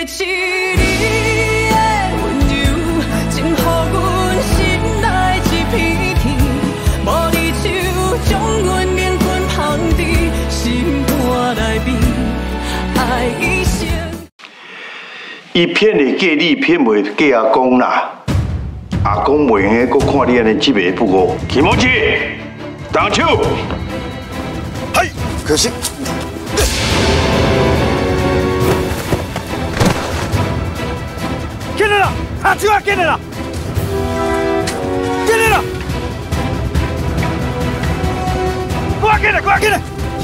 起你的温柔，情予阮心内一片天。无你手将阮灵魂放伫心肝内边，爱一生。 伊骗的假你骗袂假阿公啦，阿公袂用搁看你安尼执迷不悟。起毛子，动手！嘿，可惜。 进来了，他就要进来了，进来了，快进来，快进来！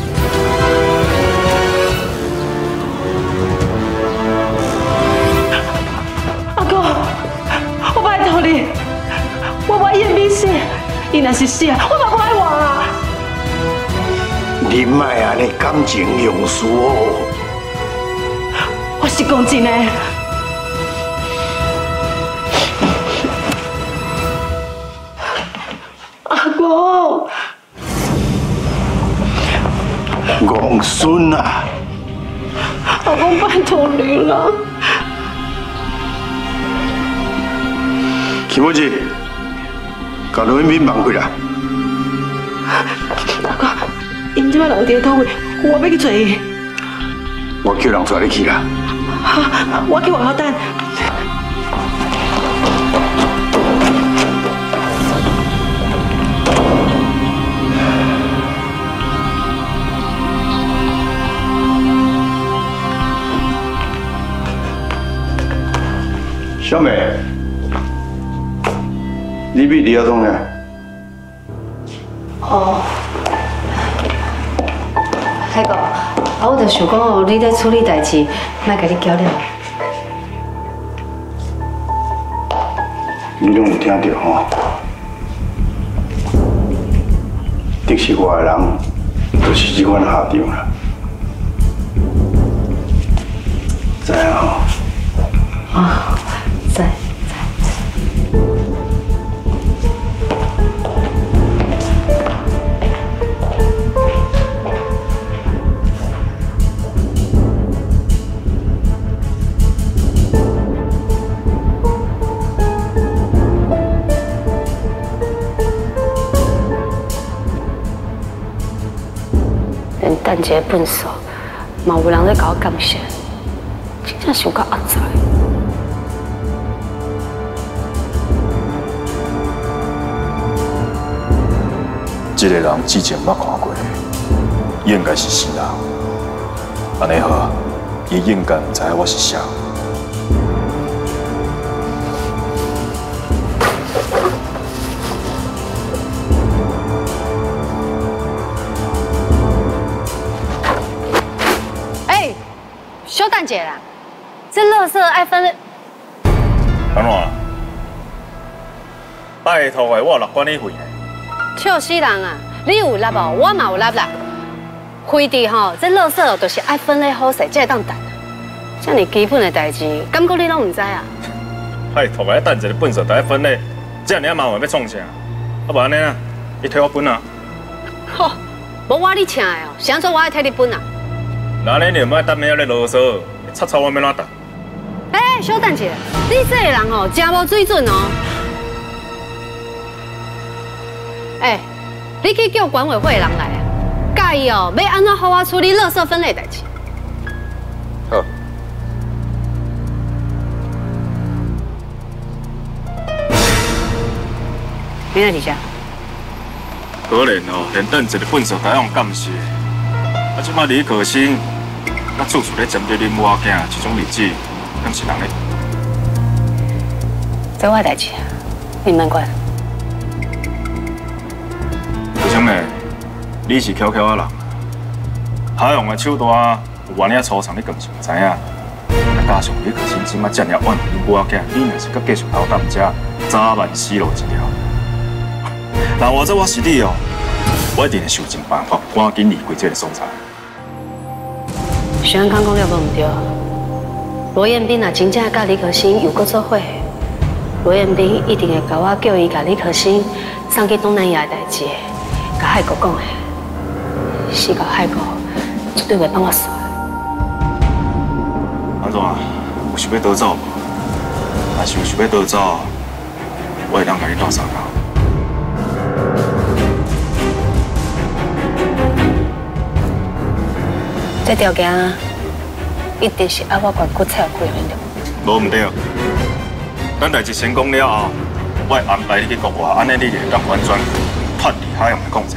阿公，我拜托你，我叶明死，伊若是死啊，我嘛不爱活啊！ 你莫安尼感情用事哦。 我是讲真的。 阿公， 王孙啊！ 阿公拜托你了。 起毛子，甲罗敏放开啦！ 阿公，因即摆人伫倒位，我要去找伊。 我叫人带你去啦。 好，我去外口等。 小美，你比李亚东呢？ 哦，海哥，我就想讲哦，你在处理代志，莫甲你搅了。 你拢有听到吼？的是我的人，就是这款下场啦。知影吼？ 啊。 在。连等一个笨手，嘛有人在甲我感谢，真正想到压在。 这个人之前捌看过，应该是死人。安尼好，伊应该唔知我是谁。 哎，小等者啦，这垃圾爱分类。 安怎？拜托的，我有6管理费。 笑死人啊！你有力无？我嘛有力啦。灰地吼，这垃圾就是爱分类好势，才会当等。这么基本的代志，感觉你拢唔知啊？ 拜托的，等一个粪扫就爱分类，这样麻烦要创啥？啊不安尼啊，你替我分啊。 吼，无我你请的哦，谁做我爱替你分啊？ 那你就莫等下咧啰嗦，吵吵我要哪等？ 哎，小等者，你这个人哦，真无水准哦。 哎，你去叫管委会的人来啊！介意哦，要安怎好我处理垃圾分类代志？ 好。 你在底下？ 可怜哦，连等一个粪扫都用感谢。啊，即摆李可欣，甲处处咧针对恁母仔囝这种日子，敢是人咧？ 这我代志，你免管。 为什么？你是巧巧仔人，海洋的手段有偌尔粗长，你更是唔知影。再加上你可心即摆遮尔怨恁母仔囝，你若是搁继续偷淡遮，早晚死路一条。那或者我是你哦，我一定会想尽办法，赶紧离开这个所在。 徐安康讲了无唔对，罗彦斌若真正甲李可欣又搁做伙，罗彦斌一定会甲我叫伊甲李可欣送去东南亚的代志，甲海国讲的，是甲海国绝对袂帮我耍。 安怎啊？有想要逃走无？若是有想要逃走，我会当甲你斗相共。 这条件一定是爱我管骨才有可能的。 无唔对，咱代志成功了后，我会安排你去国外，安尼你就会当完全脱离海洋的控制。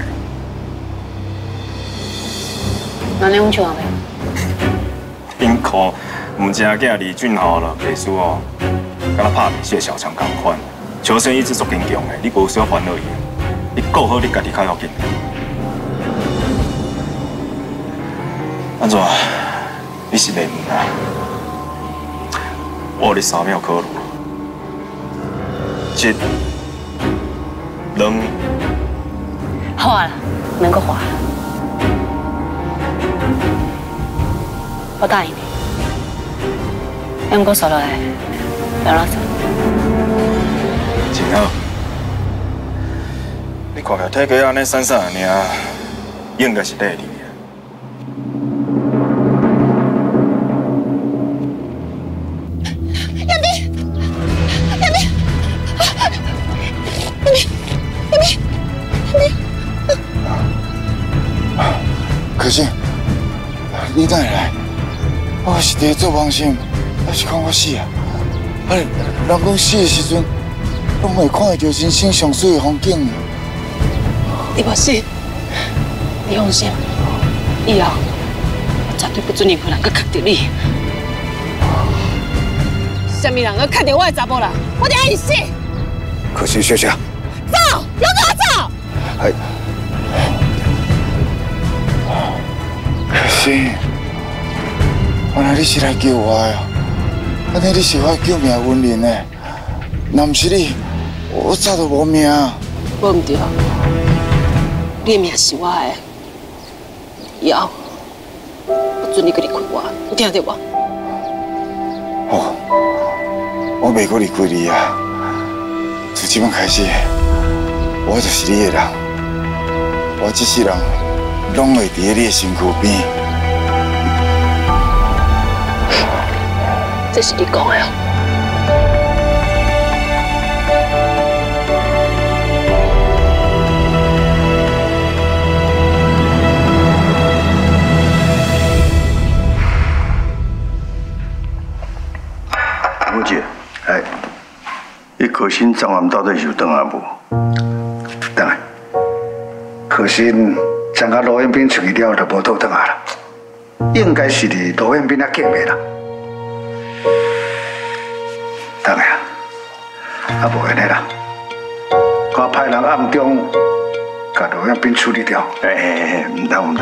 那你用唱未？ 因靠唔正囝李俊豪了，艺术哦，敢若拍面戏小强同款，求生意志足坚强的，你无需要烦恼伊，你顾好你家己较要紧。安怎？你是练啊？我有你3秒考虑。1、2。 好啊，免阁画。我答应你，要唔过说落来，不要拉手。 真好。你看起来体格安尼散散的尔，应该是第二。 可是，你哪会来？我是伫做梦醒，还是讲我死啊？人讲死的时阵，拢会看会到人生上水的风景。 你无死，你放心，以后我绝对不准任何人搁看到你。什么人搁看到我的查某人，我就爱你死。 可是小姐， 走，有种走！ 可是，原来你是来救我的，安尼你是我救命恩人呢。若不是你，我早就无命。 无唔对，你的命是我的，以后不准你搁离开我，有听到无？ 好，我袂阁离开你啊！从今晚开始，我就是你的人，我这世人拢会伫你的身躯边。 这是你讲的哦。 吴姐，你可心昨晚到底是有倒来无？ 等下，可心从甲罗彦斌出去了就无倒转来啦，应该是伫罗彦斌遐见面啦。等下，无安尼啦，我派人暗中甲罗彦斌处理掉。 唔通。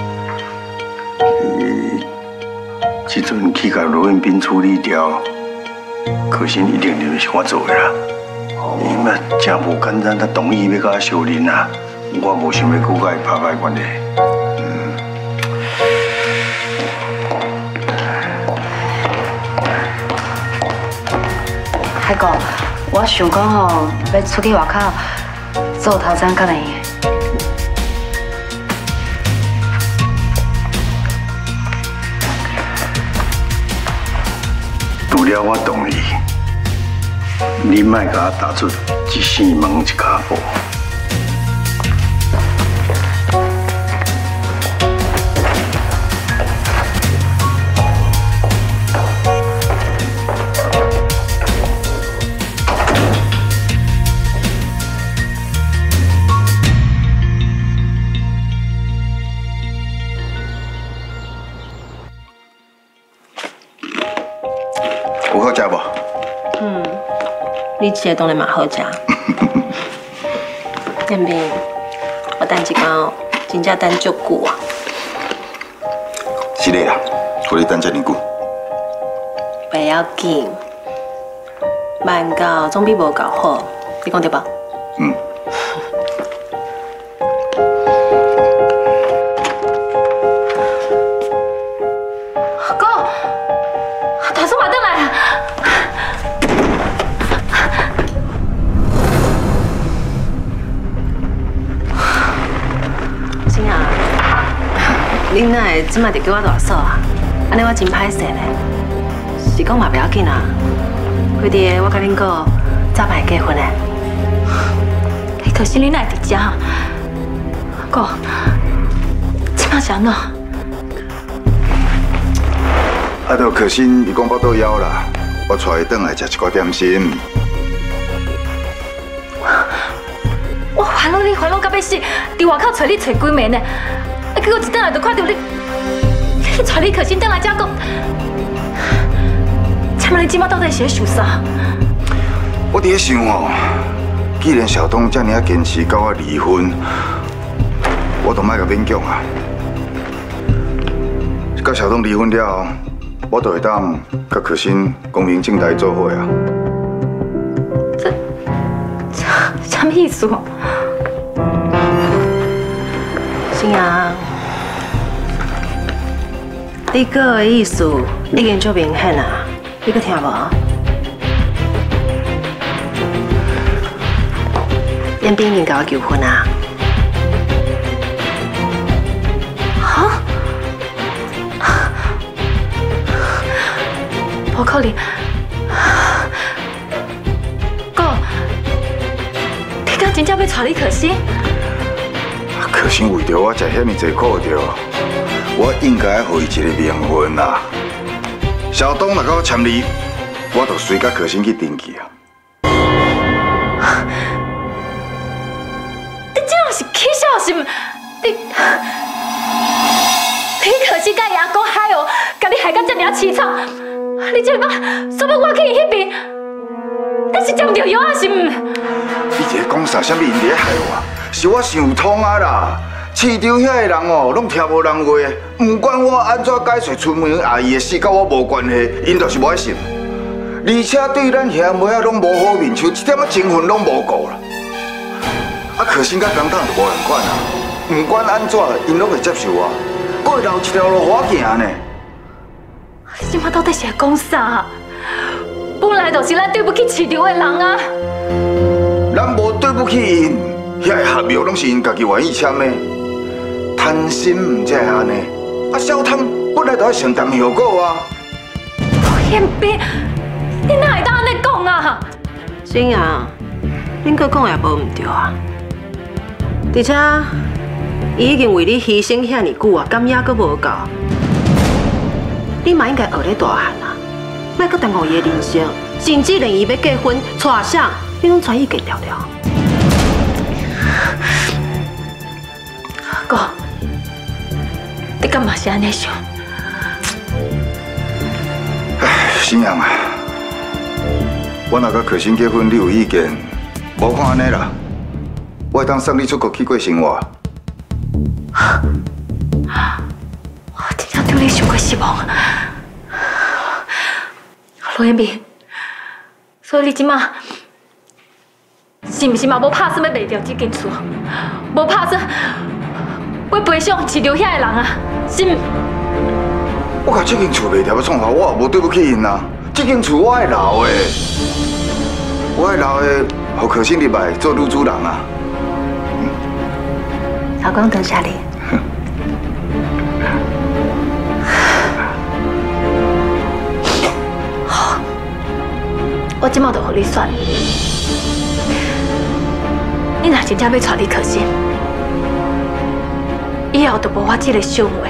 即阵去甲罗彦斌处理掉，可心一定就是我做的啦。伊嘛真无简单，他同意要甲我相认啊！我无想要搁甲伊拍歹关系。 海哥，我想讲吼，要出去外口做头前较容易。 除了我同意，你莫甲我打出一扇门一脚步。 有好食无？ 你吃的当然嘛好食。彦斌，我等一天哦，真正等足久啊。 是的啦，我你等遮尔久。 不要紧，慢搞总比无搞好，你讲对吧？ 哥，大叔马登来了。 心啊，你哪会即摆就叫我大嫂啊？安尼我真歹势咧。是是讲嘛不要紧啊。快点，我跟恁讲，早摆结婚嘞。 可是你哪会伫遮？哥，即摆是安怎？ 啊，就可心伊讲腹肚枵啦，我带伊转来食一寡点心。 我烦恼你烦恼到要死，伫外口找你找几暝呢？啊，结果一转来就看到你带你可心转来遮讲，请问你即摆到底是咧想啥？ 我伫咧想哦，既然小东遮尔啊坚持跟我离婚，我就莫甲勉强啊。甲小东离婚了后，我就会当甲可心光明正大做伙啊。 什么意思？ 新阳，你个的意思已经足明显啊，你搁听无？燕斌已经甲我求婚啊！ 哈？不可能！哥，你敢真正要娶你可心？ 可心为着我食遐尼济苦着，我应该互伊一个名分啊！小东若甲我签离，我就随甲可心去登记啊！ 你这样是起笑是毋？你可心甲伊阿公害哦，甲你害到这么凄惨，你这么说要我去伊迄边，你是中着药啊是毋？ 你这讲啥？啥物因在害我？是我想通啊啦！市场遐个人哦，拢听无人话，唔管我安怎解释出门阿姨的事，甲我无关系，因就是无爱信。而且对咱兄妹啊，拢无好面，像一点仔情分拢无顾啦。啊，可心甲江董就无人管啊，唔管安怎，因拢会接受我，佫会留一条路互我行呢。 你今麦到底是在讲啥？本来就是咱对不起市场的人啊！ 咱无对不起因，遐个合约拢是因家己愿意签的。贪心唔才会安尼，啊，小贪本来就要承担后果啊。 燕斌，你哪会当安尼讲啊？ 新阳，恁搁讲也无唔对啊。而且，伊已经为你牺牲遐尼久啊，甘也搁无够。你嘛应该学咧大汉啊，莫搁耽误伊的人生，甚至连伊要结婚、娶啥，你拢全意给掉了。 哥，你干嘛是安尼想？ 唉，新阳啊，我若甲可心结婚，你有意见？无看安尼啦，我会当送你出国去过生活。 我真正对你伤过失望。罗彦斌，所以你即马是毋是嘛无打算要卖掉这间厝？无打算要赔偿市场遐个人啊？是毋？ 我甲这间厝卖掉要创啥？我也无对不起因啊。这间厝我爱留的，我爱留的，互可心入来做女主人啊。 老公等下你。 好，我即马就互你选。你若真正要娶李可心，以后就无我这个想话。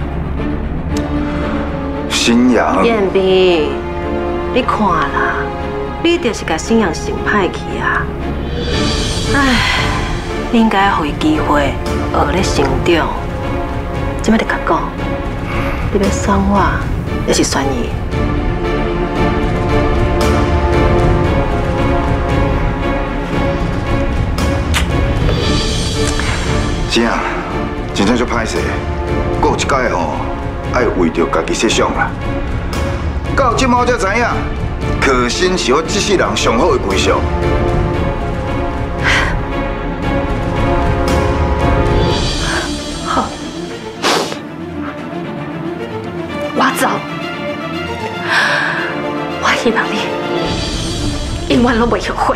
新阳， 燕斌，你看啦，你就是甲新阳想歹去啊！唉，你应该互伊机会，学咧成长。即摆就甲讲，你要选我，还是选伊？ 是啊，真正足歹势，还有一届吼，爱为着家己设想啦。到即马才知影，可心是我这世人上好的归宿。 好，我走。我希望你永远都袂后悔。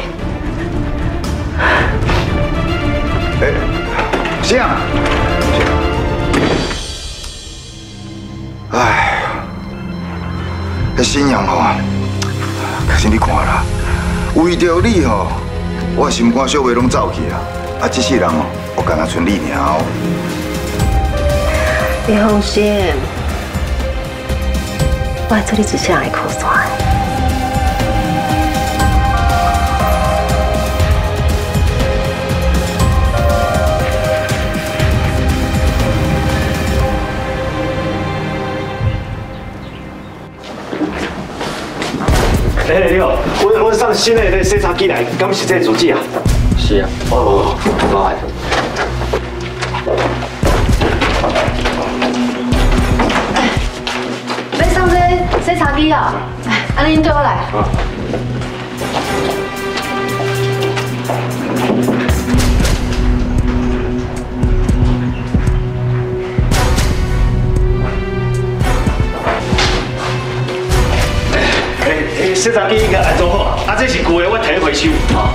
是啊。唉， 迄信仰吼，可是你看啦，为着你吼，我心肝小妹拢走去啊！啊，这世人哦，我干那剩你尔哦。 你放心，我会做你一世人的靠山。 哎，你好，我上新的那洗茶机来，敢是这主机啊？是啊。哦，好。 要上这洗茶机啊？哎，安尼对我来。啊。 洗茶机应该安装好啊，这是旧的，我摕去回收啊。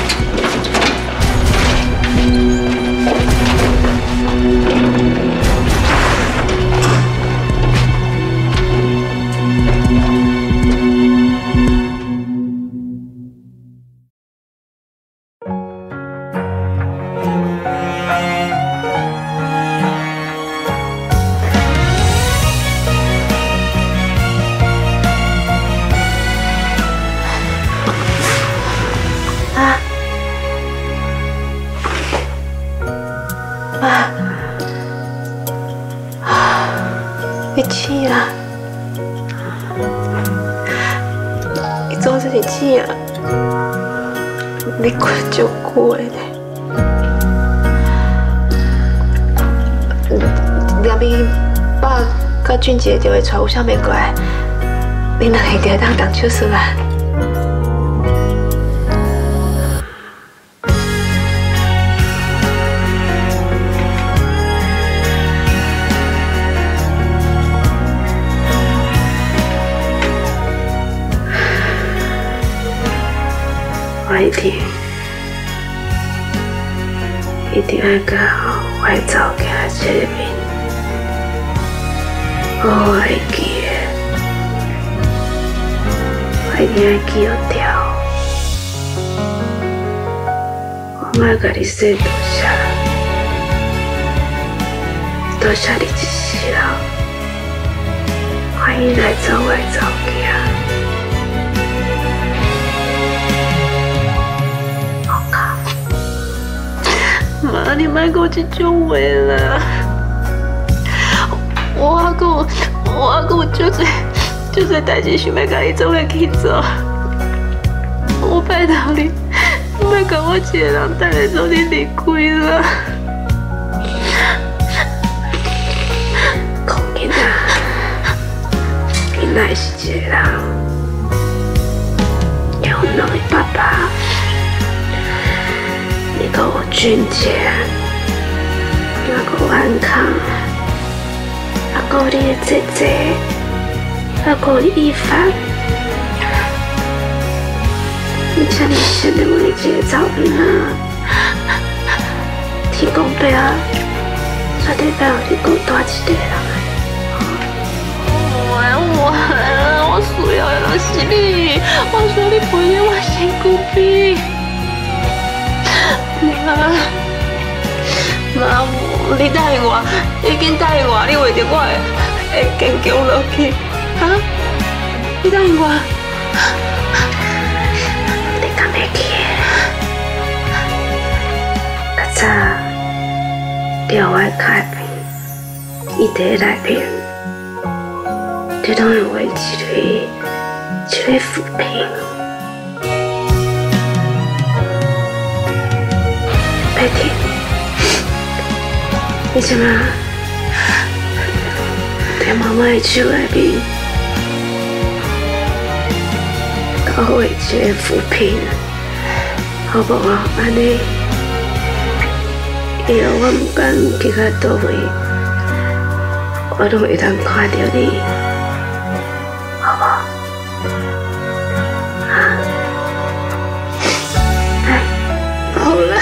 你气啊！你做这是气啊！你困就过的。两边爸甲俊杰就会带有啥物过来，你两个就当手术啦。我一定要甲我的早家见面，我会记的，我一定要记掉。我要甲你说多谢，多谢你一世人，愿意来找我的早家。妈，你莫讲这种话啦！我还有就多代志想要甲你做伙去做。我拜托你，莫甲我一个人等下做你离开啦！讲囡仔，囡仔是一个人，有两个爸爸。你给我俊杰，还有安康，还有你的姐姐，还有一凡，你这么善良的一个照片啊！天公伯啊，绝对不要你给我带一个人我需要的就是你，我需要你陪在我身躯边。妈，你答应我，已经答应我，你为着我会坚强落去，啊？你答应我，你敢会记？较早，钓我卡片，伊伫内面，你拢会画一个浮萍。白天，你怎么在妈妈的手内面搞我一个浮萍，好不好？安尼，以后我不管去到倒位，我都会当看到你，好不好？啊，哎，好了。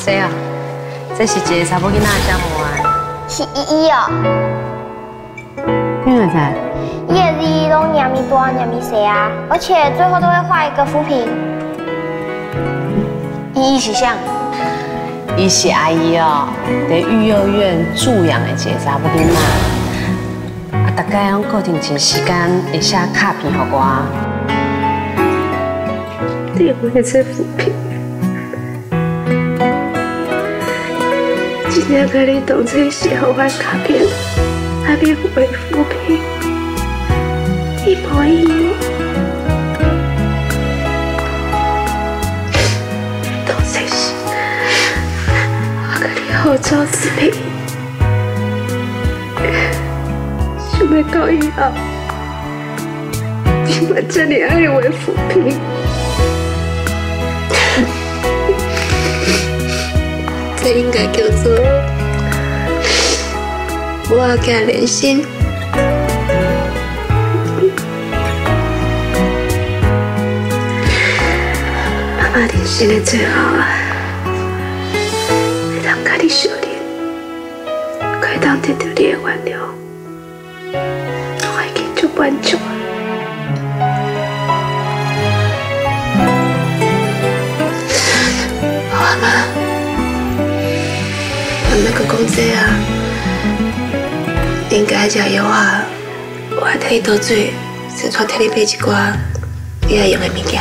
谁啊？这是一个查某囡仔叫我。 是依依哦。 你哪知？ 伊的字拢念咪多念咪细啊，而且最后都会画一个浮萍。依依是啥？ 伊是阿姨哦，在育幼院助养的一个查某囡仔。啊，大概用固定一个时间会写卡片给我。你会这浮萍？今天跟你同齐写好我卡片，还别回浮萍，一模一样。同齐写，我跟你好做视频，想要到以后，你们这里爱为浮萍。这应该叫做我嘅连心。妈妈连心的最好啊，会当甲你相恋，可以当得到你的原谅，我已经足满足啊。妈妈。那个公仔啊，应该食药啊，我替你倒水，先带替你买一寡你爱用的物件。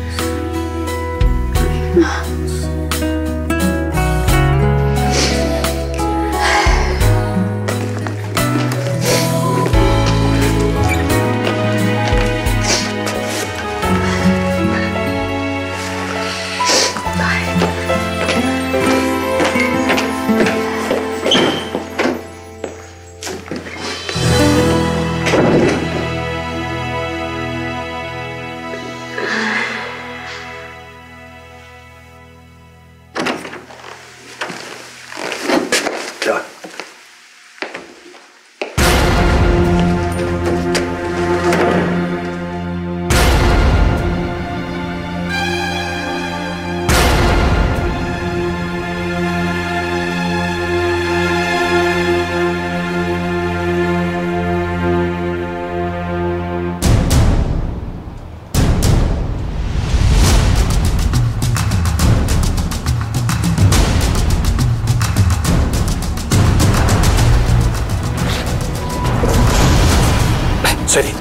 水玲，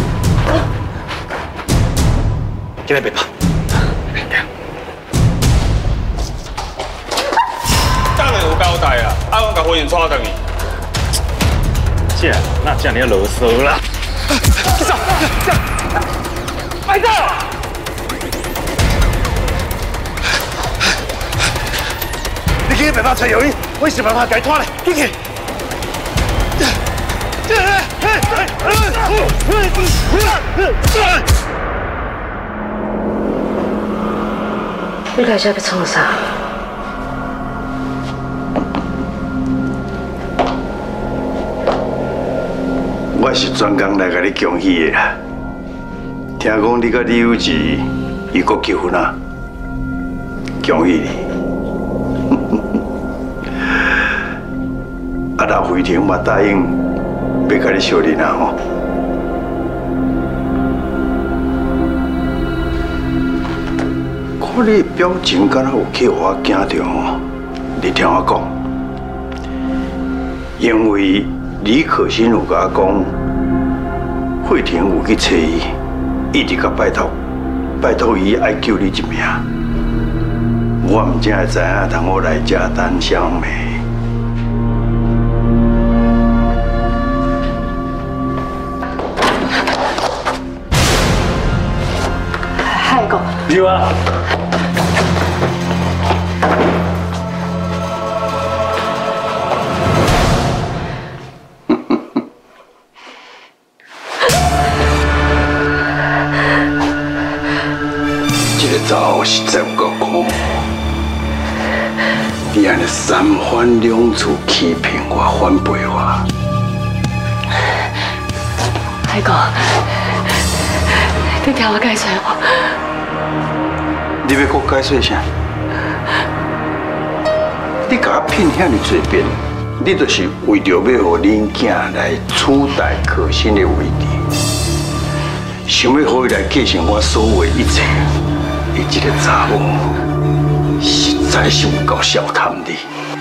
今日别怕。 当然有交代啊，阿公甲婚姻娶等你。这那这你要啰嗦啦。走，快走！ 你今日别怕吹油烟，我想办法解脱嘞，进去。 你来这要创啥？ 我是专工来甲你恭喜的啦。听讲你甲李有志伊国结婚啊，恭喜你！啊，那辉婷嘛答应要甲你相认啊吼。看你表情，敢若有去我惊着吼。你听我讲，因为李可欣有甲我讲，慧婷有去找伊，一直甲拜托伊爱救你一命。我唔正会知影，通我来这单相美。 海哥， 有啊。 早实在有够苦，你安尼三番两次欺骗我、反背我。 海哥，你听我解释我。 你要我解释啥？ 你甲我骗遐尼侪遍，你就是为着要互恁囝来取代可心的位置，想要互伊来继承我所有的一切。伊这个查某，实在是有够小贪的。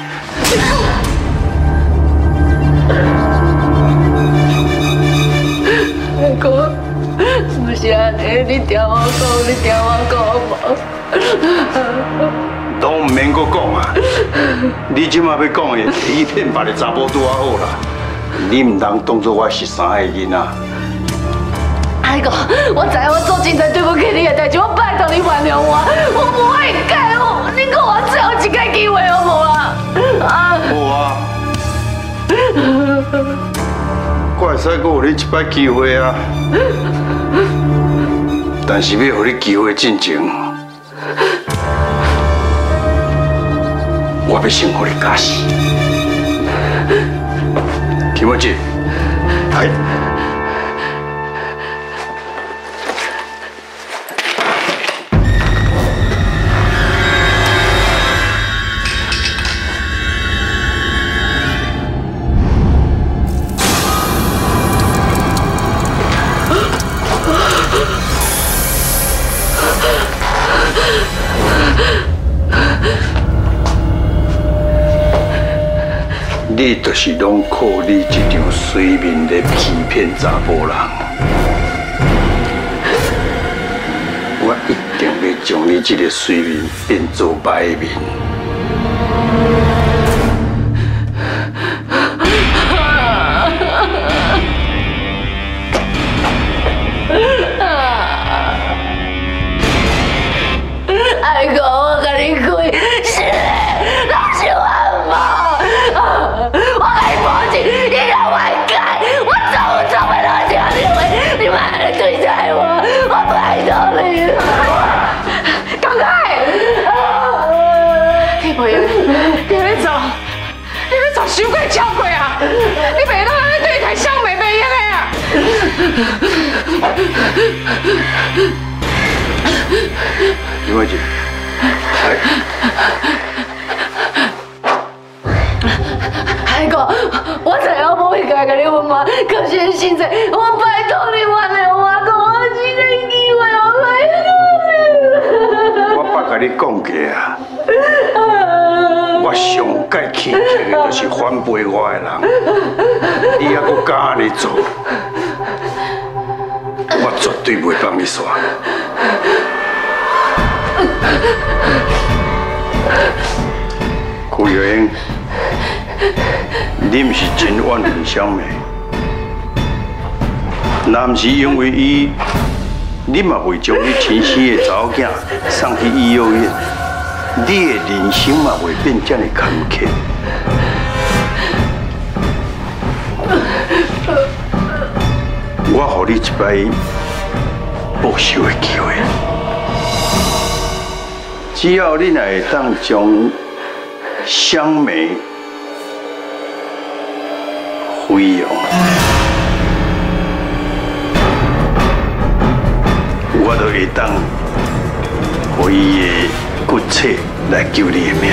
哥，不是安尼，你听我讲都唔免阁讲啊！你即马要讲的，欺骗别个查某拄好啦。你唔通当作我是三个囡仔。 阿哥，我知我做真侪对不起你的代志，我拜托你原谅我，我不会改，你给我最后一个机会好无啊？ 好啊。我会使阁有你一摆机会啊，但是要互你机会进前，我要先互你假死。김원지，来。你就是拢靠你这张水面来欺骗查甫人，我一定要将你这个水面变做白面。 阿哥，我跟你讲，是老是我妈。我来报警，你让我改，我怎么能叫你妈的对待我？我拜托你，赶快！你不要，你要走，你要走伤过超过啊！你别当安尼对待小妹妹的啊！ 李慧姐，来。 海哥，我知影我不会改跟你问嘛，可是现在我拜托你原谅我，给我一个机会，我拜托你。 我捌甲你讲过啊，我上该气气的就是反背我的人，你还阁敢安尼做，我绝对袂帮你煞。顾月英。你毋是真怨恨小妹，若毋是因为伊，你嘛会将你亲生的查某囝送去医药院，你的人生嘛会变这么坎坷。我予你一摆报仇的机会，只要你若会当将香梅毁容，我就会当予伊的骨切来救你的命。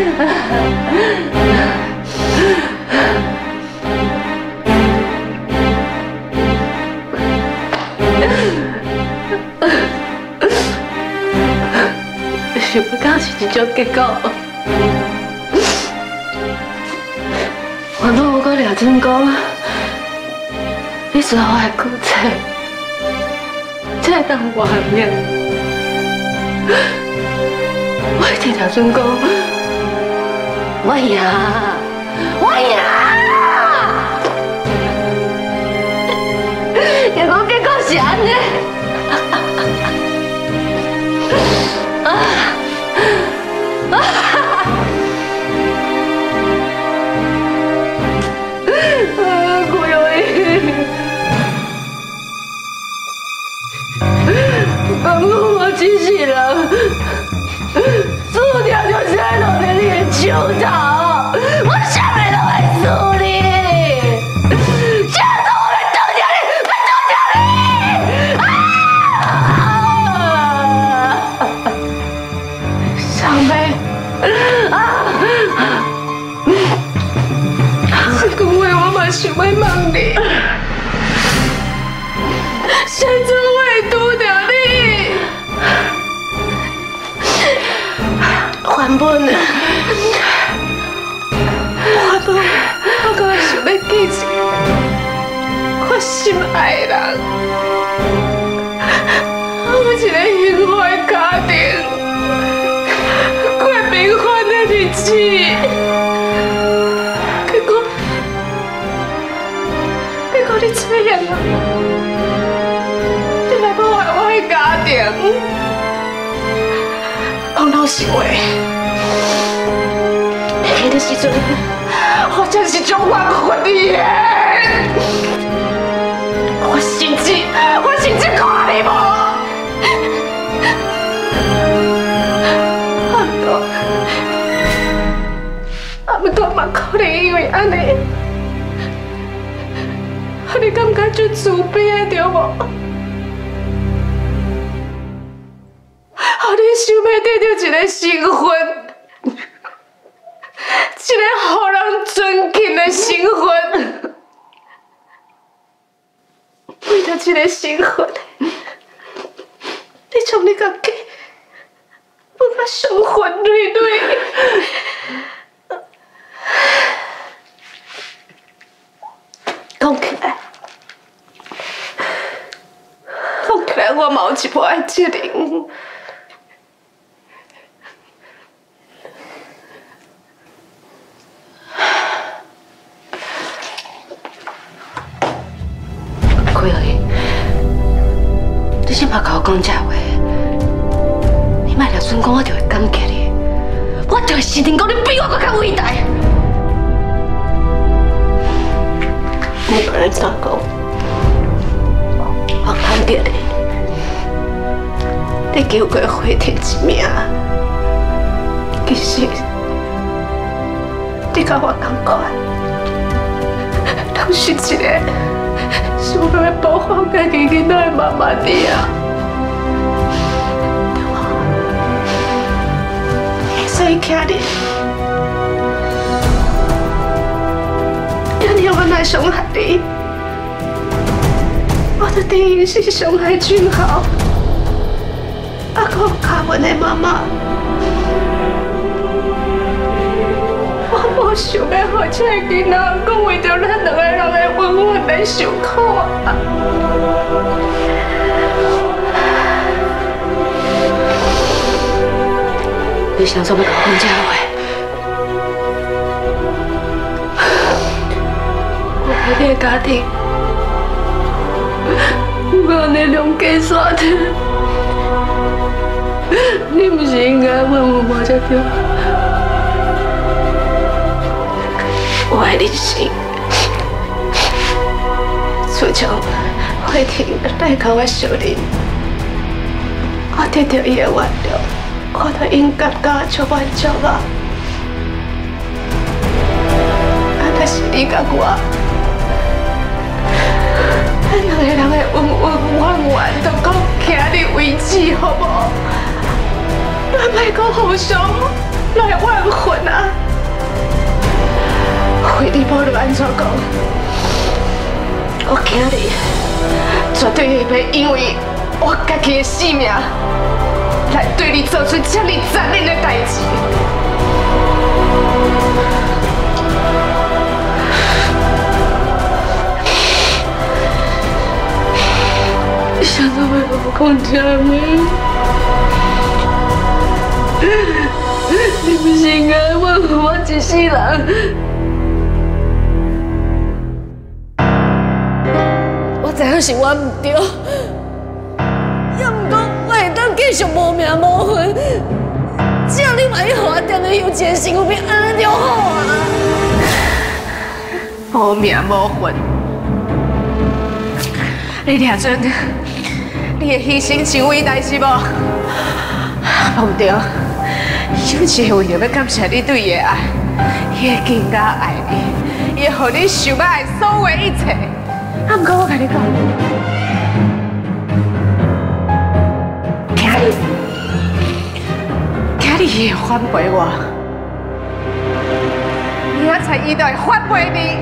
想不到是这种结果。我都有个廖准讲，你所有的苦菜，才当画面。我听廖准讲，我呀，结果是安尼。我只是人，输掉就是在落在你的手头，我啥物都会输你，下次我会丢掉你，会丢掉你！小妹，这句话我嘛想要问你，谁做会丢掉你？原本，我刚想要记一个我心爱的人，我一个幸福的家庭，过平凡的日子，结果你出现了，你来破坏我的家庭。讲老实话，迄个时阵，我真是种冤屈你的，我甚至看你无，不过嘛可能因为安尼，你感觉就自卑对无？你想要得到一个身份，一个让人尊敬的身份，为了这个身份，你将你自己放到伤痕累累。讲起来，我嘛有一部爱责任。你先莫甲我讲这话，你莫廖准讲，我就会感激你，我就会承认讲你比我更较伟大。你不能这样讲，我感激你，你救过花田一命，其实你甲我同款，都是一个。想要保护家己囡仔的妈妈你啊！所以今日，我来伤害你，我的第一是伤害俊豪，还有卡文的妈妈。我无想要让这个囡仔讲为着咱两个人的恩怨来受苦啊！你想怎么跟我讲这话？我陪你的家庭，我安尼两家煞的，你不是应该问我才对？我的人生，自从花田来到我手里，我得到伊的原谅，我就应该甲我做满足啊！但是你甲我，咱两个人的恩怨就到今日为止，好无？咱莫讲互相， 拢会怨恨啊！惠利无论安怎讲，我今日绝对会因为我家己的性命来对你做出这么残忍的代志。想到会不讲这么？你不是爱我一世人。我知影是我唔对，也唔过我会当继续无名无份，只要你万一互我点了有钱幸福，安尼就好啊。无名无份，你抓准，你的牺牲真伟大是无？无对。有一个为了要感谢你对伊的爱，伊会更加爱你，伊会予你想要的所有一切。啊，不过我跟你讲，今日伊会反背我，明仔载伊就会反背你，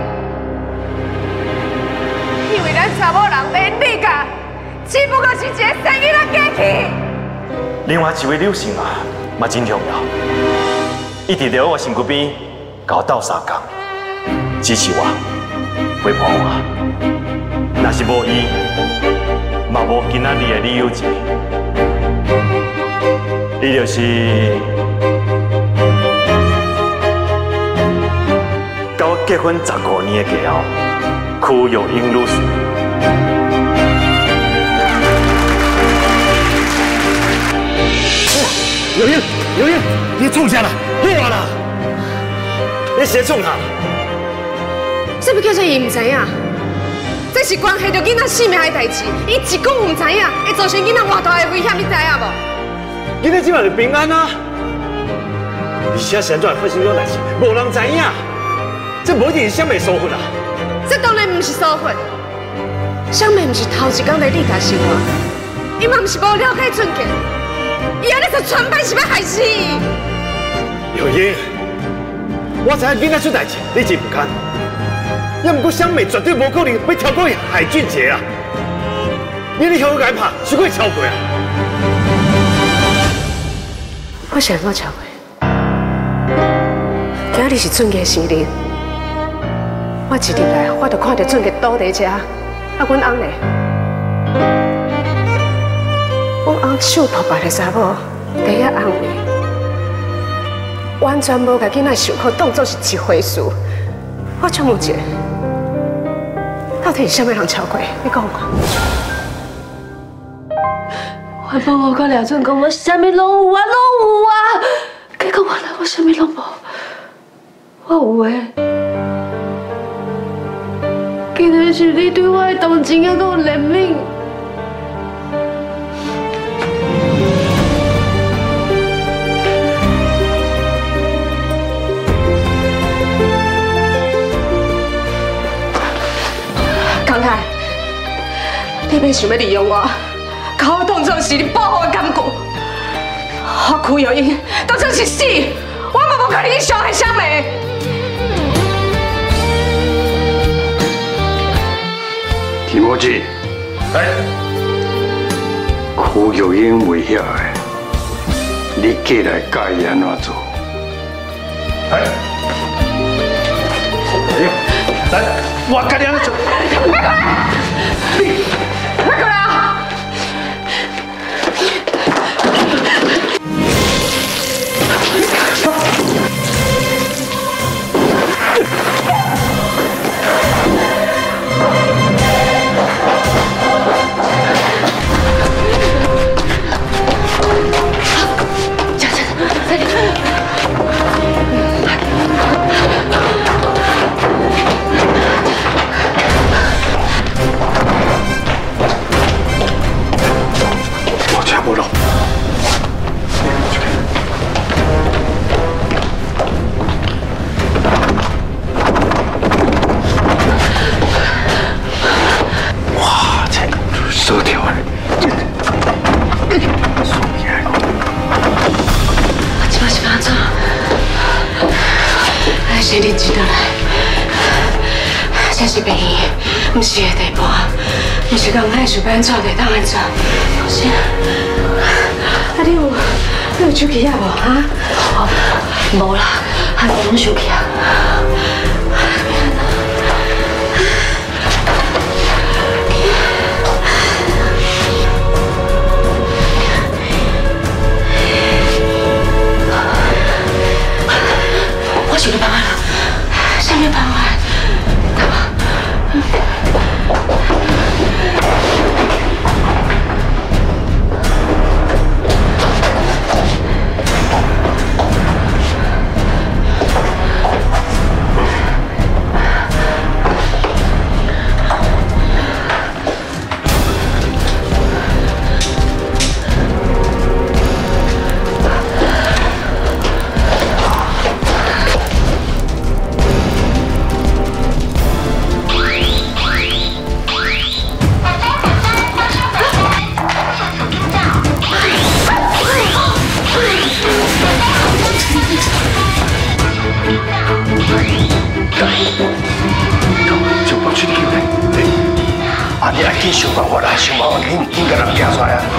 因为咱查某人连你甲，只不过是一个生囡仔假去。 另外一位柳生啊。嘛真重要，一直在我身躯边，甲我斗相共，支持我，陪伴我。若是无伊，嘛无今仔日的李有志。伊就是甲我结婚15年的家后，屈有英女士。有英，你创啥啦？好啦！你是在创啥？ 什么叫做伊唔知影？这是关系到囡仔性命的代志，伊一讲唔知影，会造成囡仔偌大的危险，你知影无？ 囡仔今晚就平安啊！而且现在发生种代志，无人知影，这无一定是什么疏忽啊！ 这当然唔是疏忽，小妹唔是头一天来你家生活，伊嘛唔是无了解准结。伊安尼就全班是要害死伊。 有英，我知影囡仔出代志，你真不甘。要不过香美绝对无可能要跳过海俊杰啊！你跳过敢拍，是可以超过啊！ 我想我超过。今日是俊杰生日，我一入来我就看到俊杰倒在这，啊，阮翁呢？阮翁手托白的查某，在遐安慰，完全无甲囡仔伤口当作是一回事。我想问者，到底是啥物人超过？你讲看。我帮我甲廖俊讲，我啥物拢有啊，拢有啊。结果原来我啥物拢无，我有诶。竟然是你对我的同情还有怜悯。康泰，你别想要利用我，把我当作是你保护的工具。我屈有英当作是死，我嘛无可能伤害香美。 提莫吉，屈有英危险的，你过来教伊安怎做？ 来，我教你安怎做。你， 快过来啊！ 是病院，不是个地盘，不是讲歹想安怎就当安怎。老师，你有手机啊无哈？哦，无啦，无拢手机啊。我想到办法了，什么办法？ 你爱紧想办法啦，想办法紧甲人行出来啊！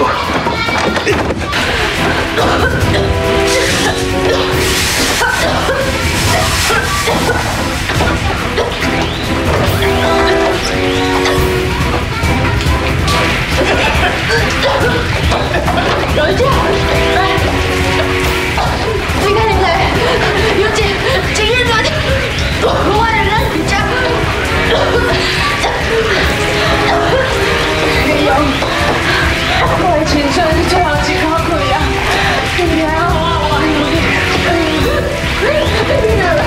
有一姐，你看你来，有姐，今日昨天，我的人家。我的青春最后一口气啊！你看我有你，有一姐，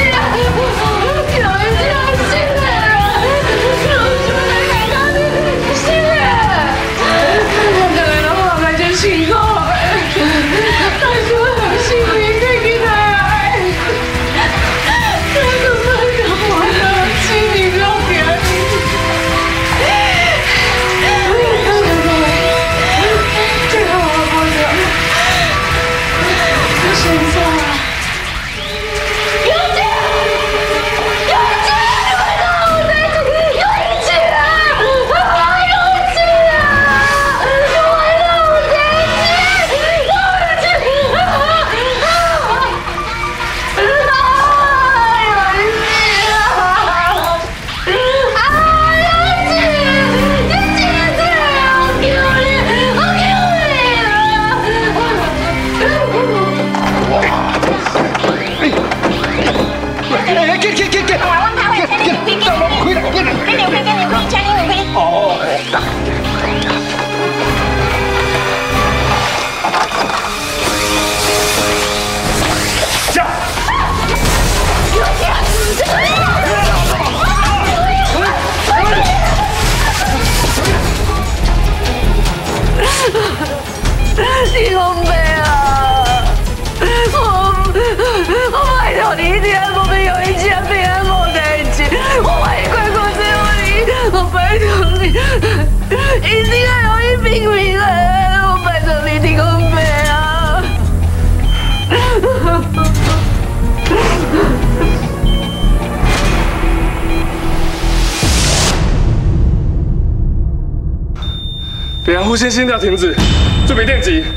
信了，我来看看你，信了，两个人的话那就辛苦了，但是我很幸运可以跟他爱，这个不能我的心里不要给你。你好美啊！我拜托你一定要跟我们有一家平安抱在一起。我为你快过最后你，我拜托你，一定要有一平平安。我拜托你，你好美啊！ 别让呼吸心跳停止，准备电击。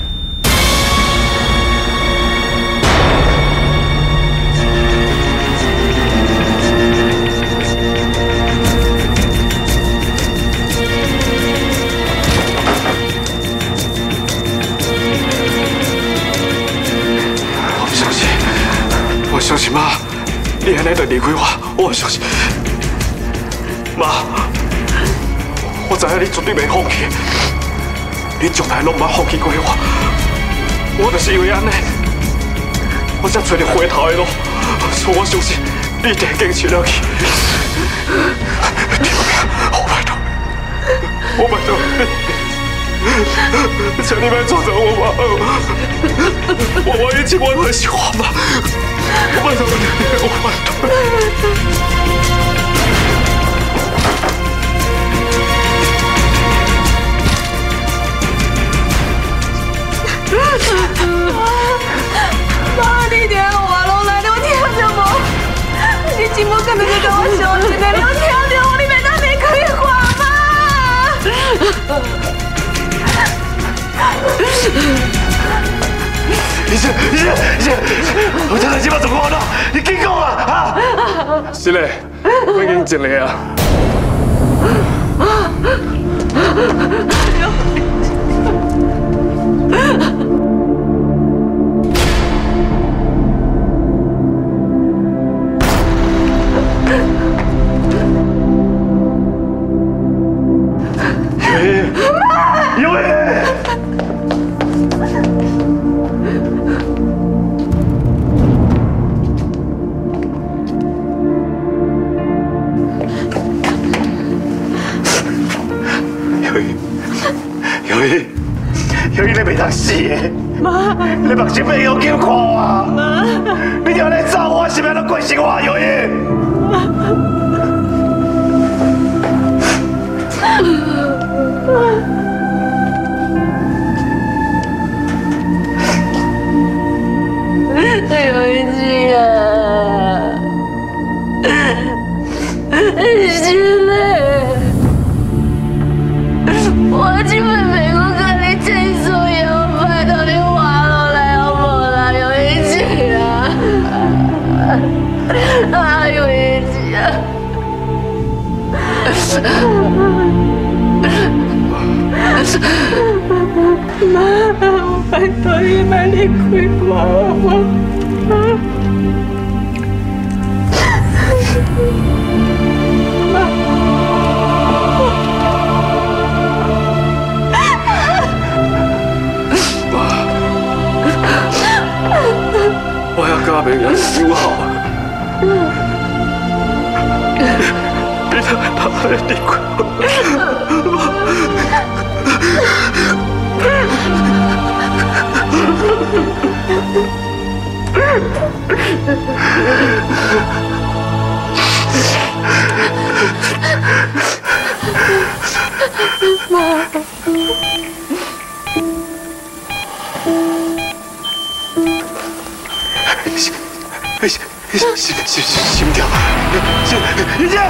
我相信妈，你安尼就离开我相信。妈，我知影你绝对袂放弃。你从来拢毋捌放弃过我就是因为安尼，我才找到回头的路，所以我相信你一定会坚持落去。我拜托，我拜托你，请你别抓走我吧，我一切我都喜欢吧，我拜托你，我拜托。 妈，你一定要活落来，你有听到无？你真无可能再跟我相见的，你有听到？ 医生，我真系即摆怎么办啦？你紧讲啊！啊！ 是嘞，我已经尽力啊。 有人！有伊，你袂当死的。妈，你目睭要叫看我。妈，你就安尼走，我是要拢关心我有伊。 有一句啊，是嘞，我今晚没有跟你倾诉，要拜托你还我来好不啦？有一句啊，有一句啊。妈，我拜托你买离开我。 我要加病人友好。你太怕你离开我。心跳，李姐，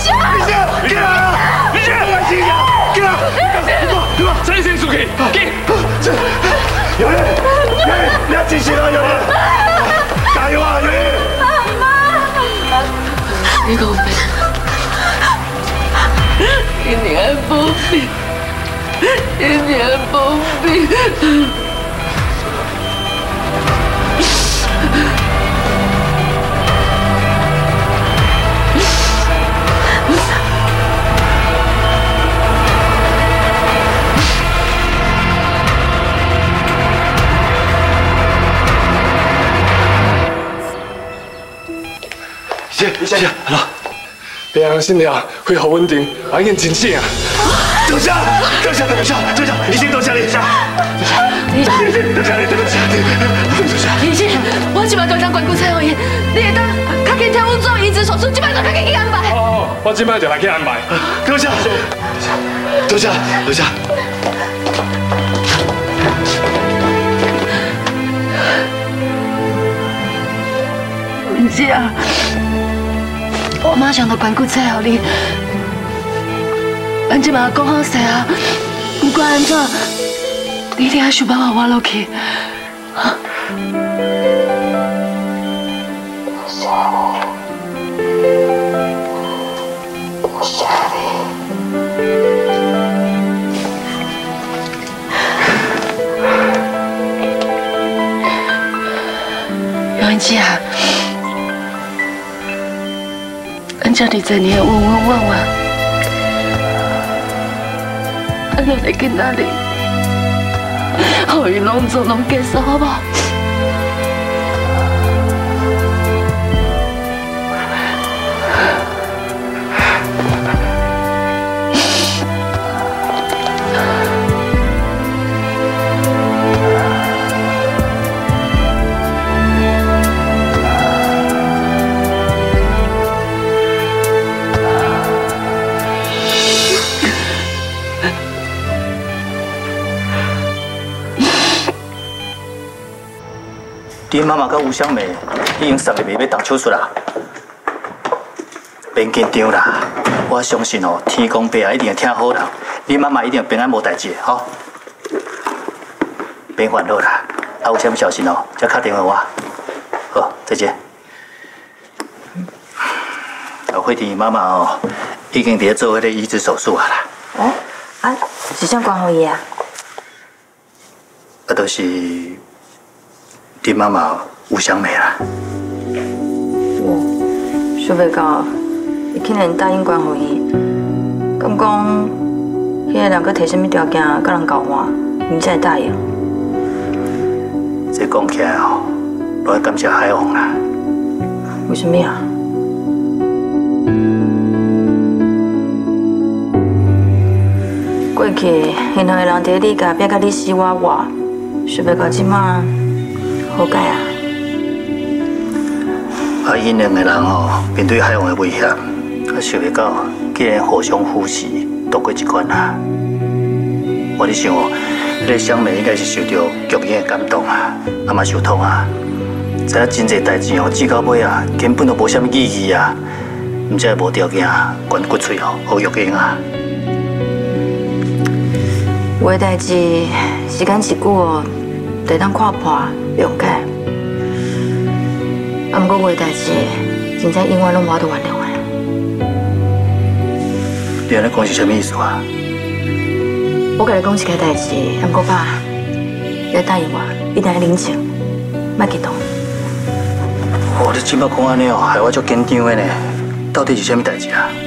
真先出去，有人，你要继续啊，有人，加油啊，有人！ 你讲咩？一年不比，一年不比。 谢，好了，病心跳恢复稳定，已经真醒啊！ 等下，医生，等下你， 李姐， 李姐， 我即摆就当关骨菜医院，你会当较紧听阮做移植手术，即摆就较紧去安排。 哦，我即摆就来去安排。 等下。 文姐啊，我马上就关骨菜互你。咱即马讲好势啊，不管安怎，你一定要想办法活落去。文姐啊，咱这里这年问，咱就在囡仔里，互伊拢结束好不好？ 恁妈妈甲吴香梅已经送入医院动手术啦，免紧张啦。 我相信哦，天公伯啊一定会听好人，你妈妈一定平安无代志的，吼。别烦恼啦，啊有啥物小心哦，再打电话我。好，再见。惠婷妈妈哦，已经伫做迄个移植手术啊啦。 哦，啊，是啥关乎伊啊？ 啊，就是你妈妈吴香梅啦。 哦，想袂到，伊竟然答应关乎伊。敢讲，迄个人佮提什么条件，甲人交换，伊才会答应。 这讲起来哦，我要感谢海王啦。 为什么啊？过去银行的人伫你家逼甲你死我活，想袂到即马好改啊！ 啊，因两个人哦，面对海王的威胁，啊，想袂到竟然互相扶持，度过一关啊！我咧想哦，迄个香梅应该是受到剧院的感动啊，啊嘛受痛啊，知影真侪代志哦，至到尾啊，根本就无啥物意义啊，唔才无条件捐骨髓哦，互育英啊。 有的代志时间一久，就当看破谅解。啊，不过有的代志真正永远拢无法度原谅的。 你安尼讲是啥物意思啊？ 我甲你讲一个代志，啊，不过爸，你答应我，一定要冷静，莫激动。 哦，你即摆讲安尼哦，害我足紧张的呢。到底是啥物代志啊？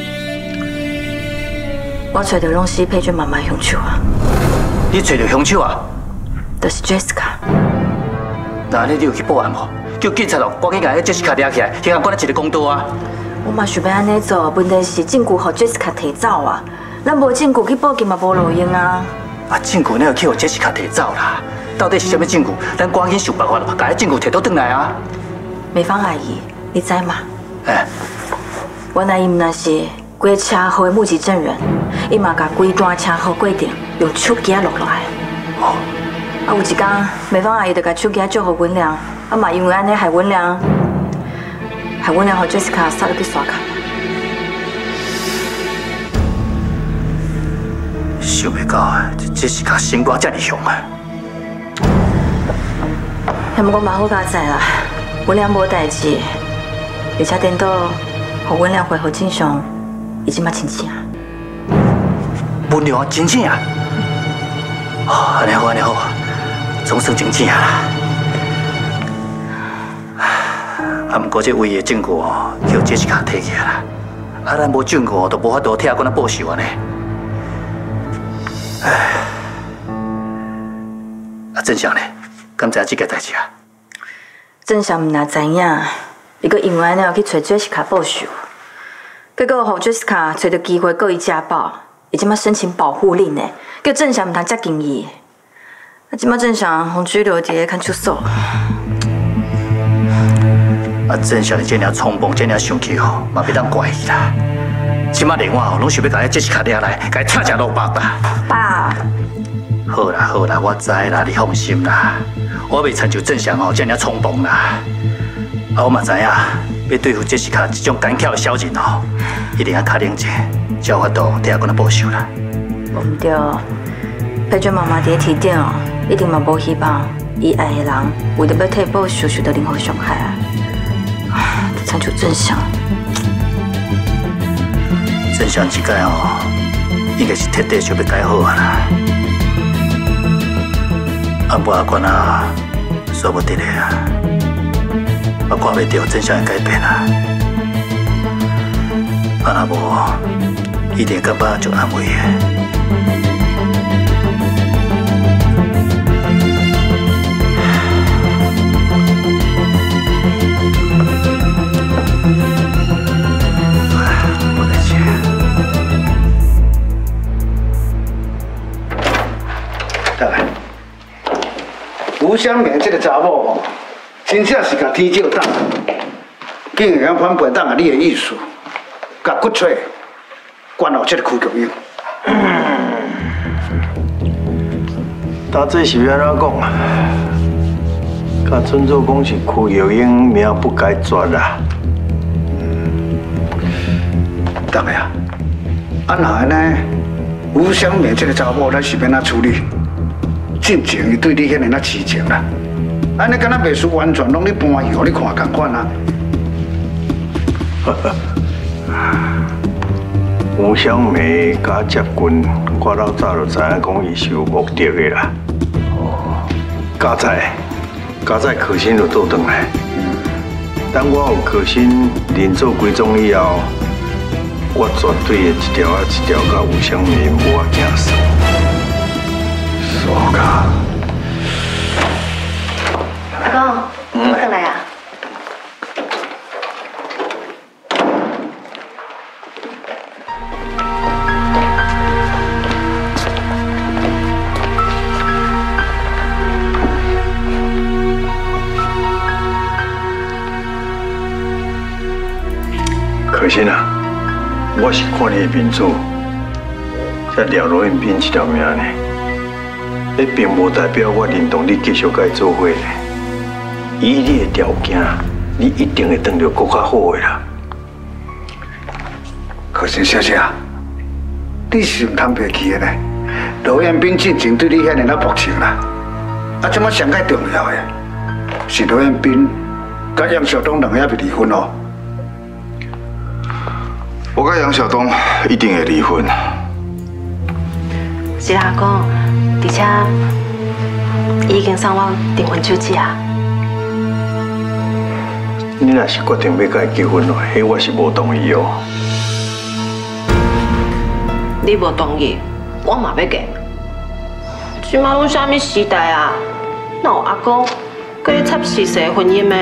我找到拢是佩娟妈妈凶手啊！ 你找到凶手啊？ 就是 Jessica。 那你有去报案无？叫警察哦，赶紧把迄 Jessica 抓起来，先甲关在一个公道啊！ 我嘛想要安尼做，问题是证据互 Jessica 摕走啊！咱无证据去报警嘛无路用啊！ 啊，证据哪有去互 Jessica 摕走啦？到底是啥物证据？咱赶紧想办法，把迄证据摕倒转来啊！ 美芳阿姨，你知嘛？ 哎， 原来伊毋那是规车祸的目击证人，伊嘛甲规段车祸过程用手机录落来。 哦。 啊，有一天，美芳阿姨就甲手机借互文良，啊嘛因为安尼害文良互 Jessica 杀入去刷卡。 想袂到啊，这是甲心肝这么凶啊！ 还不过嘛好佳哉啦，文良无代志，而且等到互文良恢复正常，伊即马清醒啊。 文良真正啊！哦，安尼好，安尼好，总算真正啦。啊，不过这唯一的证据哦，叫这是卡摕起来啦。啊，咱无证据哦，就无法度替阿官报仇安尼。唉，啊，真相呢？敢知影这个代志啊？ 真相毋若知影，伊个因为安尼要去找 Jessica 报仇，结果互 Jessica 找到机会告伊家暴，伊即马申请保护令呢，叫郑翔毋通接近伊。啊，即马郑翔互拘留伫个看守所。 啊，郑翔这尔冲动，这尔生气吼，嘛别当怪伊啦。即马连我吼，拢想要甲伊 Jessica 抓来，甲伊拆食落腹啦。 爸。 好啦好啦，我知啦，你放心啦，我袂亲像郑翔吼这尔冲动啦。啊，我嘛知影，要对付 Jessica 这种胆怯的小人吼，一定要较冷静，才有法度替阿官报仇啦。 无毋对，佩娟妈妈伫提点哦，一定嘛无希望伊爱的人为着要替报仇受到任何伤害啊！就亲像郑翔， 郑翔这摆哦，应该是彻底想要改好啊啦。啊，无阿官啊，说不得的啊，我看袂到郑翔的改变啊。啊，若无，一定感觉足安慰的。 吴香明这个查某吼，真正是甲天照打，竟然反背当啊你的意思，甲骨髓关到这个区局用。 大这是要安怎讲啊？甲尊做讲是区玉英命不该绝啦。 大妹啊， 啊，那安尼，吴香梅这个查某，咱是要哪处理？进前伊对你遐尼那痴情啦，安尼敢若袂输完全拢你搬去，互你看共款啊。 吴香梅甲接近，我老早就知影讲伊是有目的的啦。加在可心就倒转来。等我有可心连做几种以后，我绝对会一条啊一条甲吴香梅无仔行算。傻甲。 阿公，我回来啊。 可心啊，我是看你的面子，才廖罗彦斌这条命呢。那并无代表我认同你继续甲伊做伙呢。以你的条件，你一定会当到更较好的啦。 可心小姐，你是唔通袂记的呢？罗彦斌之前对你遐尼那薄情啦，啊，即马上介重要的是罗彦斌甲杨晓东两个要离婚哦。 我甲杨晓东一定会离婚。 是啦，阿公，而且伊已经送我订婚手机啊。 你若是决定要甲伊结婚了，迄我是无同意哦。 你无同意，我嘛要嫁。即马拢啥物时代啊？哪有阿公跟你插实际婚姻的？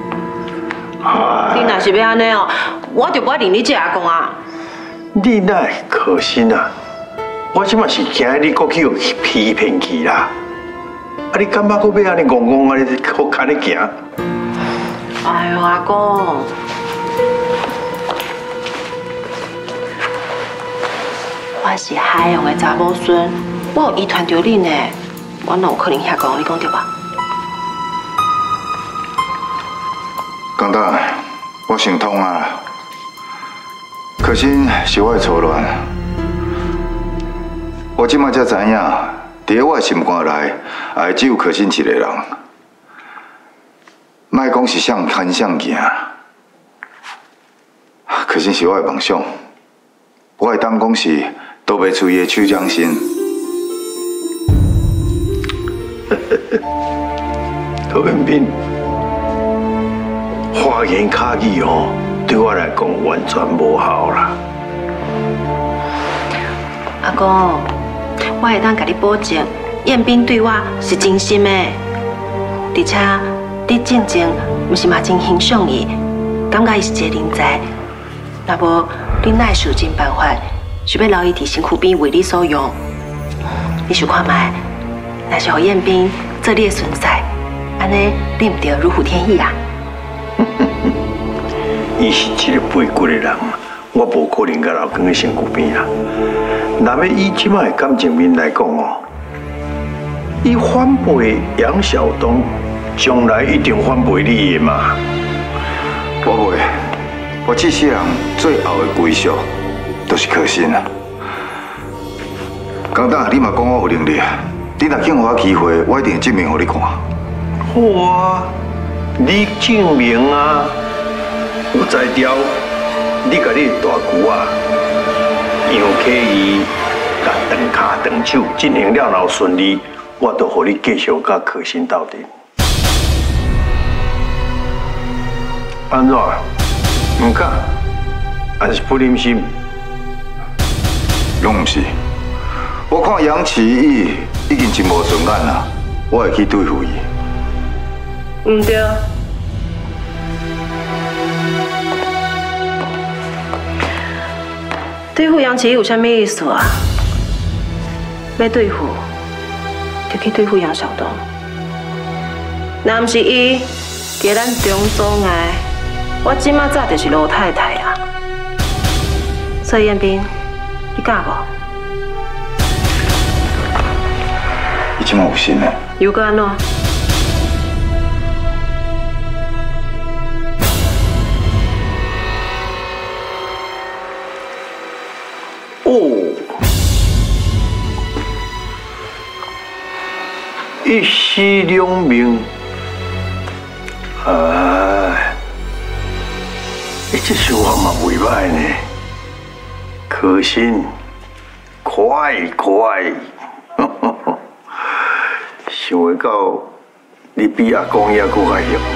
你若是要安尼哦，我就不爱认你这阿公啊！ 你哪会可心啊？我即马是惊你搁去欺骗去啦！啊，你感觉搁要安尼戆戆安尼搁看你行？ 哎呦，阿公，我是海洋的查某孙，我有遗传着你呢，我哪有可能遐讲？你讲对吧？ 江大，我想通啊。可心是我的初恋，我即马才知影，伫我的心肝内，也只有可心一个人。莫讲是向看向行，可心是我的梦想，我会当讲是倒袂出伊的手掌心。 陶元斌。花言巧语哦，对我来讲完全无效啦。 阿公，我会当甲你保证，彦斌对我是真心的，而且你正正毋是嘛真欣赏伊，感觉伊是一个人才。若无你哪会想尽办法，想要留伊伫身躯边为你所用？你想看卖，若是互彦斌做你的孙婿，安尼你毋着如虎添翼啊？ 伊是一个背骨的人，我无可能甲留喺身躯边啦。若要以即摆的感情面来讲哦，伊反背杨晓东，将来一定反背你的嘛。 我袂，我这世人最后的归宿，就是可心啊。江大，你嘛讲我有能力，你若肯给我机会，我一定证明给你看。 好啊，你证明啊！有才调，你甲你大舅啊，杨启义甲断骹断手进行了后顺利，我就互你继续甲可心斗阵。安怎？唔敢？还是不忍心？ 拢唔是。我看杨启义已经真无顺眼啦，我会去对付伊。 唔对。对付杨启义有啥物意思啊？要对付，就去对付杨晓东。若唔是伊伫咱中总的，我即马早就是罗太太啦。所以彦斌，你敢无？ 伊即马有心诶。 又搁安怎？ 哇！ 一尸两命。哎，你这想法嘛袂歹呢。可心，快！想会到你比阿公也搁较凶。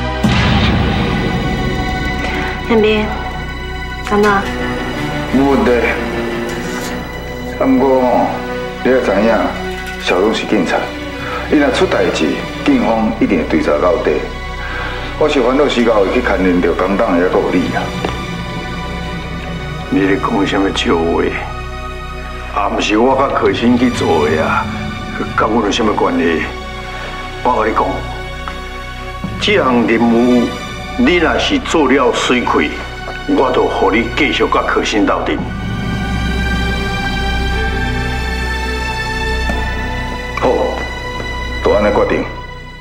宪兵，安怎？ 无问题。不过吼，你要知影，小东是警察，伊若出代志，警方一定会追查到底。我是烦恼时间会去牵连着公党的，还有你啊。 你咧讲什么笑话？也毋是我甲可心去做的啊，甲阮有什么关系？我甲你讲，这项任务你若是做了水亏，我就互你继续甲可心斗阵。 好，就安尼决定。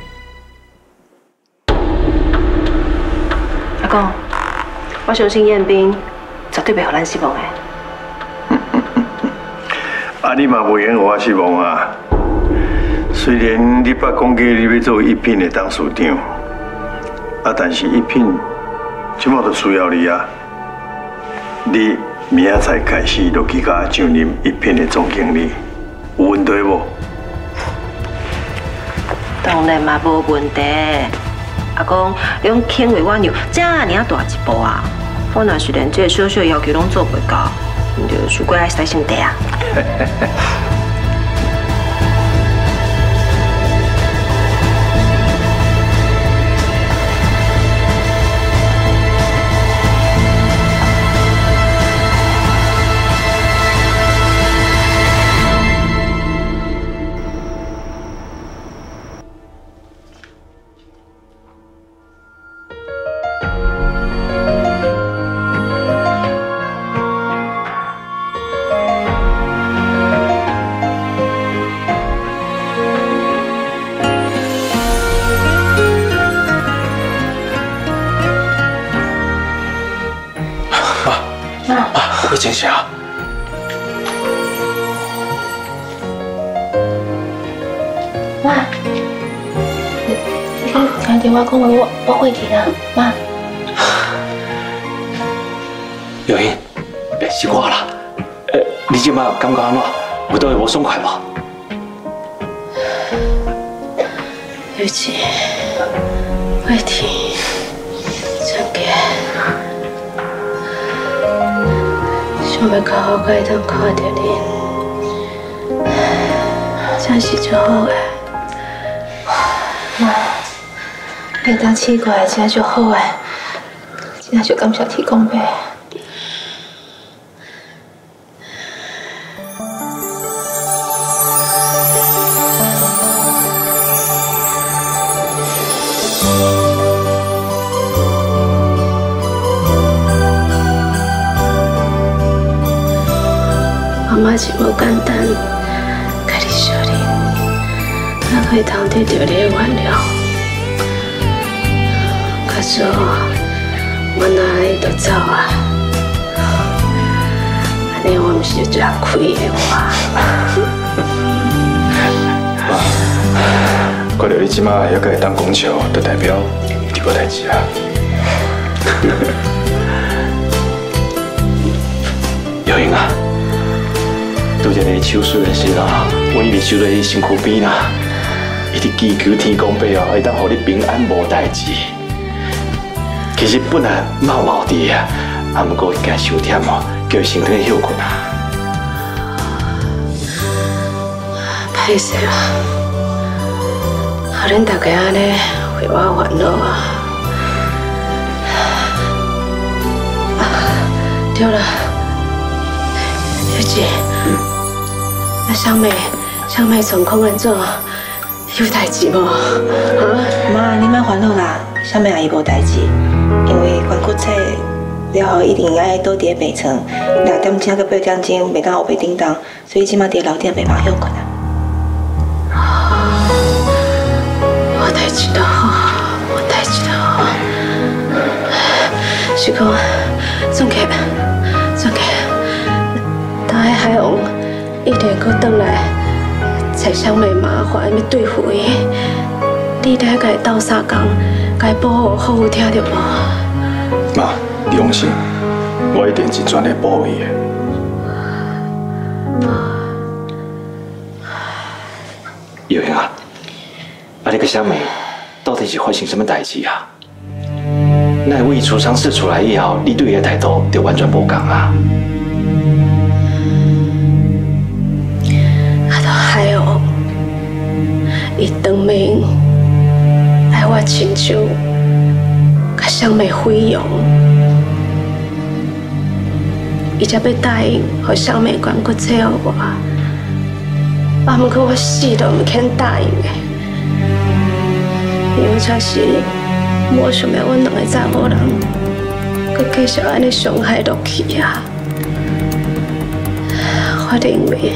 阿公，我相信彦斌绝对袂互咱失望的。 啊，你嘛袂用互我失望啊！虽然你捌讲过你要做一品的董事长，啊，但是一品即马就需要你啊！你明仔载开始就去甲上任一品的总经理，有问题无？ 当然嘛无问题。阿公，你用肯为我让这尔大一步啊！我若是连这小小要求拢做袂到，你就输过来使心地啊！ 会惊醒啊！ 妈，你听电话讲话，我会去啦，妈。 有英，是我啦。你即摆感觉安怎？有倒会无爽快无？ 对不起，慧婷，陈杰。想要较好可以当看到恁，真是最好的。妈，恁当试过的真最好的，真就感谢天公伯。妈是无简单，甲你相认，才可以当得到你的原谅。可是我哪会就走啊？安尼我毋是就最亏的我。 看到你即马还会当讲笑，就代表你无代志啊。 有英啊！拄只个手术的时候，我一直守在你身躯边啦，一直祈求天公伯哦，会当互你平安无代志。其实本来毛毛的啊，啊，不过惊伤忝哦，叫身体休困啊。 歹势啦，互恁大家安尼为我烦恼啊！对了，玉姐。小妹状况安怎？有代志无？啊？ 妈，你莫烦恼啦，小妹阿姨无代志，因为关骨册了后一定要倒伫病床，6点钟到8点钟袂当后背叮当，所以即马伫楼顶袂当休困啊。 我代志就好，我代志就好。是讲，总结，等下海王一定搁倒来。 找小妹麻烦要对付伊，你得甲伊斗相共，甲伊保护好好听着无？ 妈，你放心，我一定尽全力保护伊的。 有英啊，你个小妹到底是发生什么代志啊？那位出伤事出来以后，你对伊的态度就完全无同啊！ 海哦，伊当面爱我亲手甲小妹毁容，伊才要答应，互小妹管骨找我。啊，不过我死都唔肯答应的，因为这是我想要阮两个查某人，佮继续安尼伤害落去啊！我认为。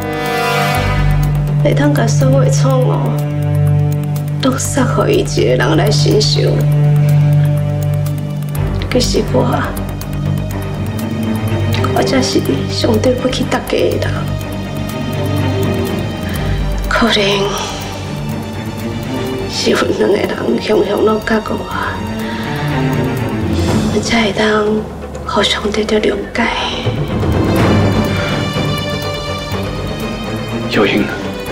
会当甲所有的错误都撒互伊一个人来承受，其实我才是上对不起大家的人。可能是阮两个人雄雄都甲过我才会当互相得到谅解。 有英。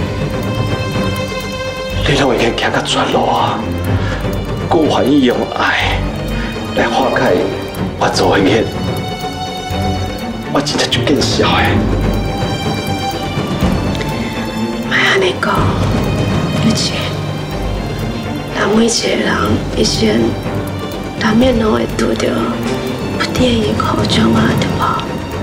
你拢已经行到绝路啊！我愿意用爱来化解我做的孽，我真正就见笑的。 莫安尼讲，尤其咱每一个人一生难免拢会拄到不得已苦衷啊，对无？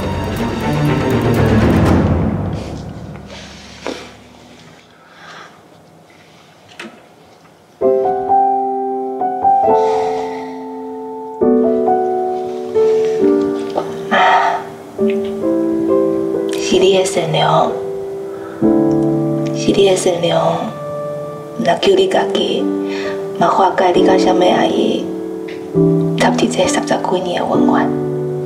是你的善良，是你的善良，来救你家己，嘛化解你甲小妹阿姨插伫这30几年的恩怨。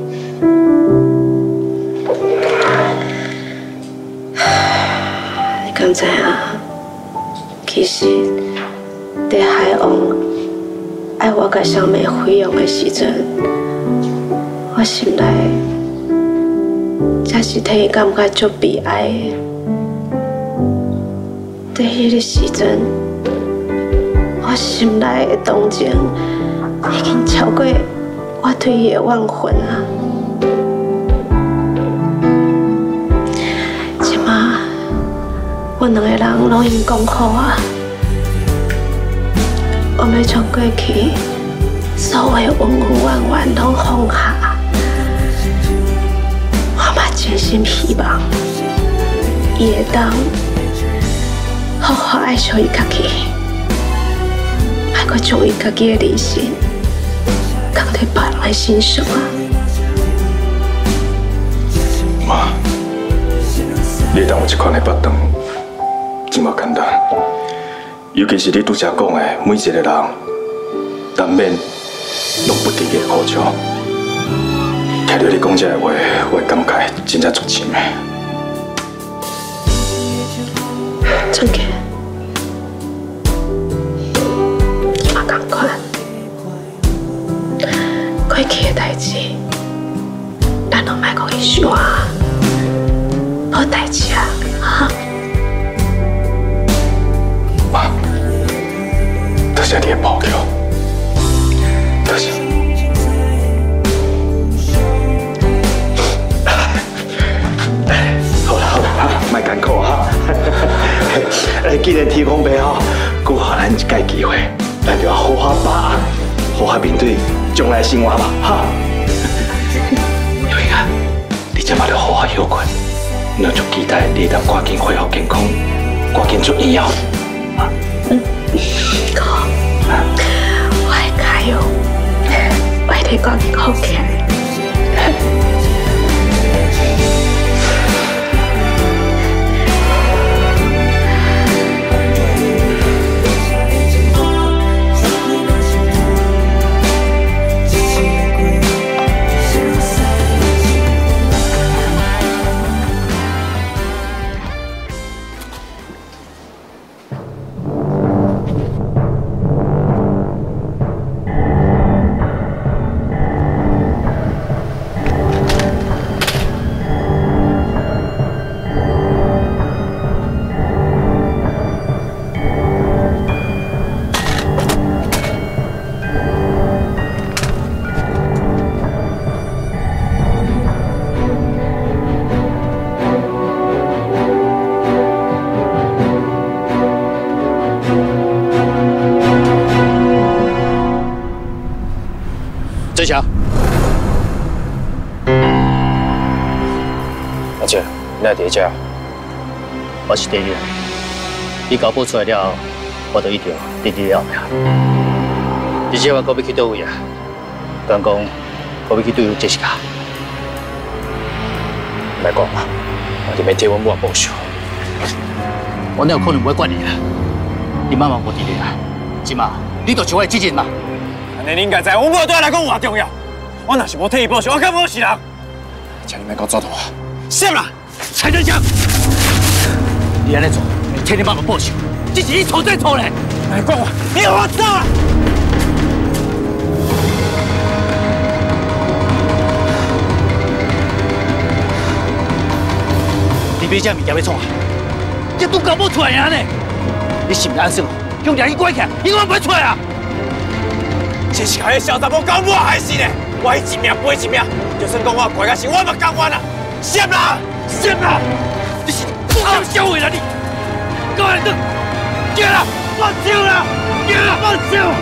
你敢知影？其实，在海王爱我甲小妹毁容的时阵，我心内。才是替伊感觉足悲哀的。在迄个时阵，我心内的同情已经超过我对伊的怨恨啊！即马，阮两个人拢已经讲好啊，我要将过去所有恩恩怨怨拢放下。真心希望，伊会当好好爱惜伊家己，莫阁将伊家己的理性放在别人的身上啊！ 妈，你当有这款的腹肠，真无简单。尤其是你拄则讲的，每一个人难免拢不敌的苦衷。听到你讲这个话，我的感慨真正足深的。 真嘅，你嘛同款，过去的代志，咱拢莫讲伊想啊，无代志啊，哈。 妈，多谢你的保佑，多谢。莫艰苦哈！既然天公伯吼，佮予咱一届机会，咱就要好好把握，好好面对将来生活吧，哈！有英啊，你这马要好好休困，我就期待你能赶紧恢复健康，赶紧出院哦。 哥，我会加油，我一定赶紧好起来。 真祥， 阿姐，你来伫遮？ 我是第二。你交保出来了后，我就一定伫你了后。而且我搁要去倒位啊？刚讲我要去对付杰西卡。 莫讲嘛，我伫要替阮母报仇。 我哪有可能袂管你啊？你妈妈无伫你啊？即马你就像我的责任嘛。 安尼你应该知，阮母对我来讲有偌重要。我若是无替伊报仇，我敢无是人？请你莫搞抓住我。闪啦！蔡真祥， 你安尼做，替你妈妈报仇，这是你错在错嘞！ 莫管我，你给我走啊！ 你买这物件要创啊？这都搞不出来啊呢！你是毋是安算？用两伊关起来，永远袂出来啊！ 这是害小查某搞我害死呢！我一命赔一命，就算讲我怪到死，我嘛甘愿啦！闪啦！闪啦！你是不想消毁了你？过来等，叫啦！放手啦！叫啦！放手！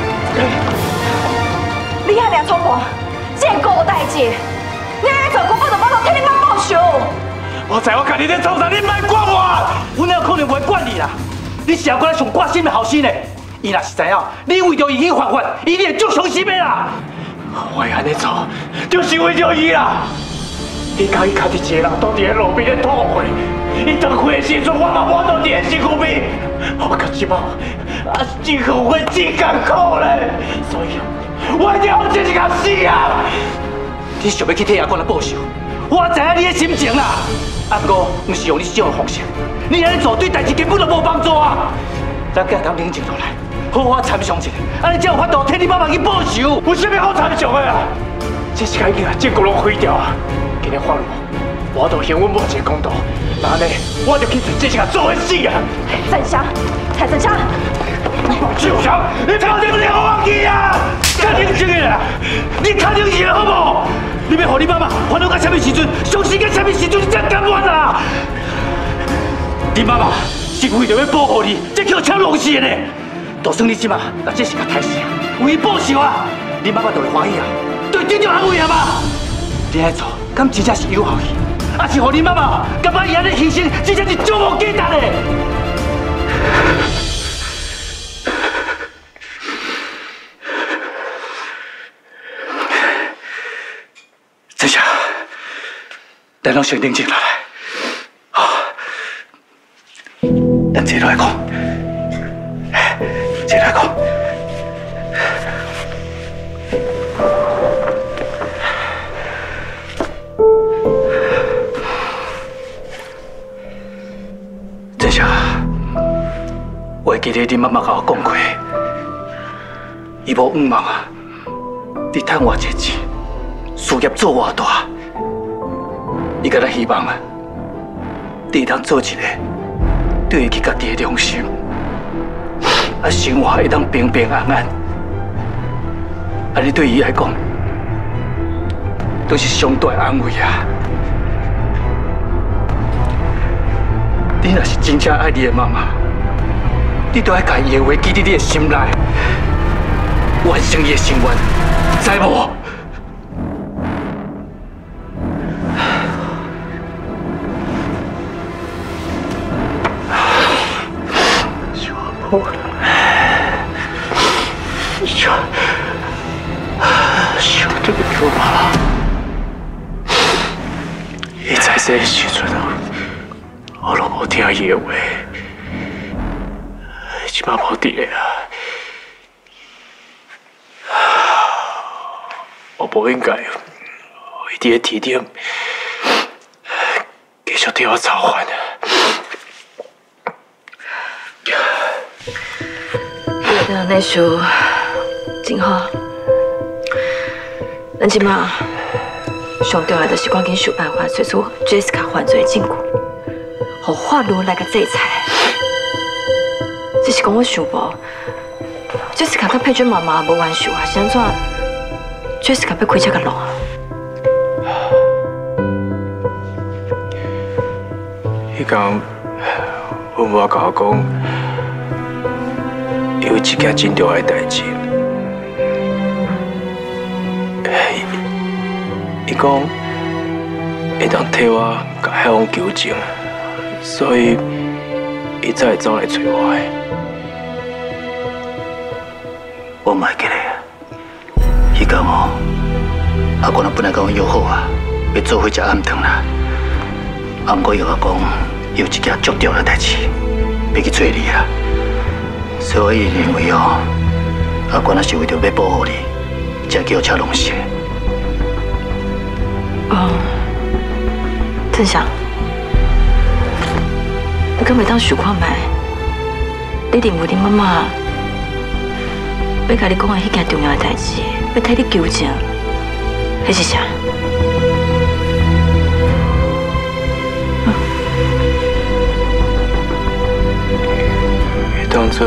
你遐尔冲动，这个有代志，你安尼做，我就帮我替你妈报仇。 我知我家己在创啥，你莫管我。 我哪有可能袂管你啦？你是我上挂心的后生呢。伊若是知影你为着伊去犯法，伊一定会足伤心的啦。 我安尼做，就是为着伊啦。你甲伊家己一个人倒伫咧路边咧吐血，伊当开的时阵，我嘛无倒伫咧身躯边。我到即摆真后悔，真艰苦咧。所以，我一定要这一个死啊！ 你想要去替阿公来报仇，我知影你的心情啦。啊，不过不是用你这种方式，你安尼做对代志根本就无帮助啊！咱家当冷静落来，好好参详一下，安尼才有法度替你妈妈去报仇。 有啥物好参详的啊？这世界已经把政局拢毁掉啊！今日法律，我都还阮母一个公道。那安尼，我就去找这个做的死啊！ 真香，蔡真香， 真香，你到底不要忘记啊？较冷静的啦，你较冷静好不？你要让你妈妈烦恼到什么时阵，伤心到什么时阵，你才甘愿啊？你妈妈是为着要保护你，才去抢龙死的呢。就算你即马把这是个歹事，为报仇啊，你妈妈就会欢喜啊，就会真正安慰啊嘛。你安做，敢真正是有效去，还是让你妈妈感觉伊安尼牺牲，真正是足无简单的。这下，咱拢先冷静下来，好，咱坐落来讲，坐落来讲。这下，我会记得你妈妈甲我讲过，伊无冤枉啊，你趁偌济钱。事业做偌大，伊敢若希望啊，你当做一个对得起家己的良心，啊，生活会当平平安安。安尼对伊来讲，都是上大的安慰啊。你若是真正爱你的妈妈，你都要把伊的话记伫你的心内，完成伊的心愿，知无？想对不起我妈，伊在生的时阵我都无听伊的话，即摆无伫个啊，我无应该为伫个天顶继续替我操烦啊。 那首真好，咱即马上重要就是赶紧想办法找出 Jessica 犯罪证据，互法律来个制裁。只是讲我想无 ，Jessica 甲佩娟妈妈无冤仇，还是安怎 ？Jessica 要开这个路啊？ 迄天，阮母甲我讲。有一件真重要的代志，伊伊讲会当替我甲海王求情，所以伊才会走来找我的。 我嘛会记得啊，迄天哦，阿官啊本来甲我约好啊，要做伙食暗顿啦。啊，毋过又我讲有一件足重要的代志要去找你啊，所以我一直认为哦，阿官啊是为着要保护你，才叫车龙死的。 哦，郑翔，你敢袂当想看卖？你认为你妈妈要甲你讲的迄件重要的代志，要替你求情，迄是啥？ 当初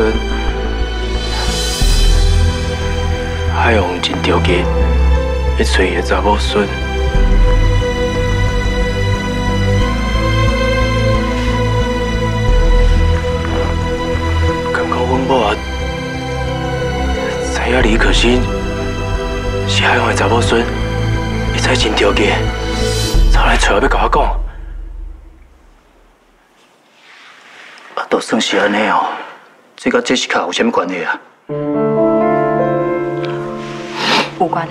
海王真着急，要找伊的查某孙。感觉阮某啊，知影李可欣是海王的查某孙，伊才真着急，跑来找我要甲我讲。啊，都算是安尼哦。这甲杰西卡有啥物关系啊？ 有关系。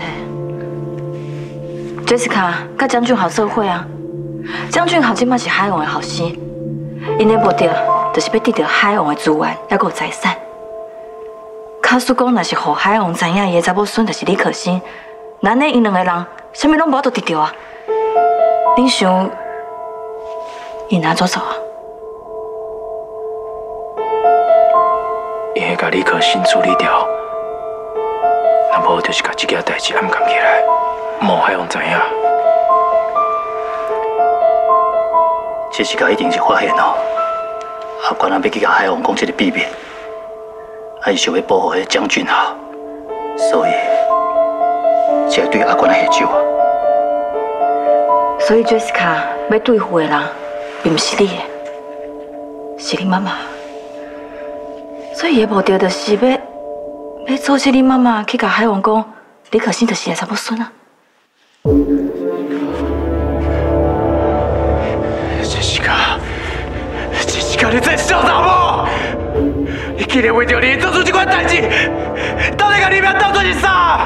杰西卡甲江俊豪做伙啊。江俊豪即摆是海王的后生，因的目的就是要得到海王的资源，还有财产。假使讲若是互海王知影伊的查某孙就是李可欣，咱呢因两个人啥物拢无法度得到啊。恁想，伊哪做啊？ 伊会甲李可欣处理掉，若无就是甲这件代志暗藏起来，莫海王知影。这是甲一定是发现哦，阿官啊要去甲海王讲这个秘密，啊伊想要保护迄江俊豪，所以才对阿官啊下手啊。 所以 Jessica 要对付的人，并不是你的，是你妈妈。所以伊的目的就是要阻止你妈妈去甲海王讲，李可欣就是个查某孙啊。 Jessica，你真嚣张无？你竟然为着你做出这款代志，到底甲你命当作是啥？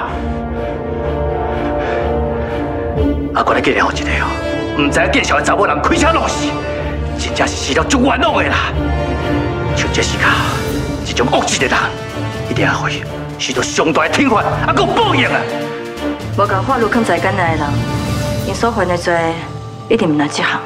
阿官，你竟然有一个哦，唔知见笑的查某人开车弄死，真正是死了足冤枉的啦！像Jessica这种恶质的人，一定会受到上大的惩罚，还佫报应啊！ 无甲法律放在简单的人，因所犯的罪一定唔难这项。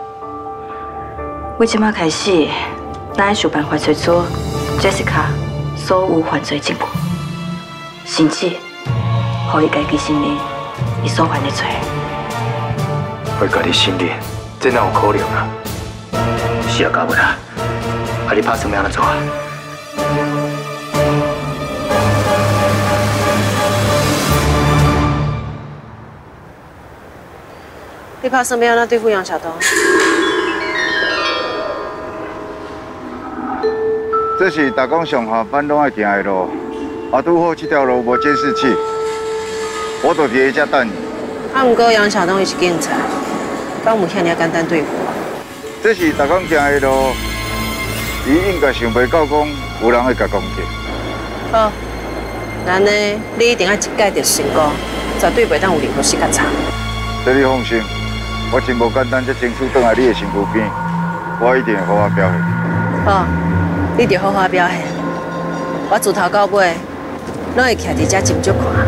为即马开始，咱要想办法找出 Jessica 所有犯罪证据，甚至互伊家己承认伊所犯的罪。 会家己承认，这哪有可能啊？ 是啊，嘉文啊，啊你拍算要安怎做啊？ 你打算要安怎对付杨晓东？ 这是大港上下班拢爱行的路，啊，拄好这条路无监视器，我就伫遮等你。 啊，不过杨晓东伊是警察，敢有遐尔简单对付啊？ 这是大港行的路，伊应该想袂到讲有人会甲攻击。 好，咱呢，你一定要一届就成功，绝对袂当有任何时间差。 这你放心，我真无简单，才争取倒来你的身躯边，我一定会好好表现。 好，你着好好表现，我自头到尾拢会徛伫遮斟酌看。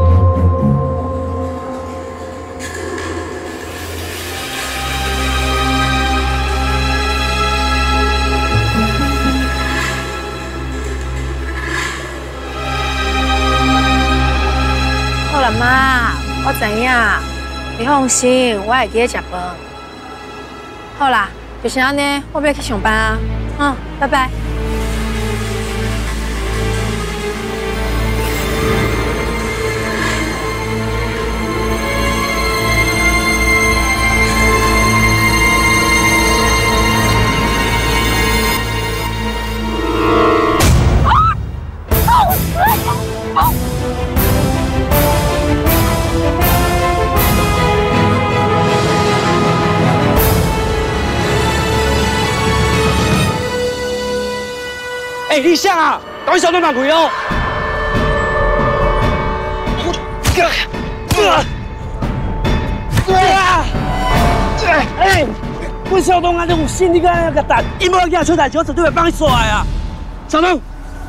好啦，妈，我知影，你放心，我会记得食饭。好啦，就是安尼，我要去上班啊。拜拜。 哎，你啥啊？赶快小东拿开哦！哎，我小东啊，你有心你个那个蛋，伊要惊出代志，我绝对会帮你耍的啊！小东，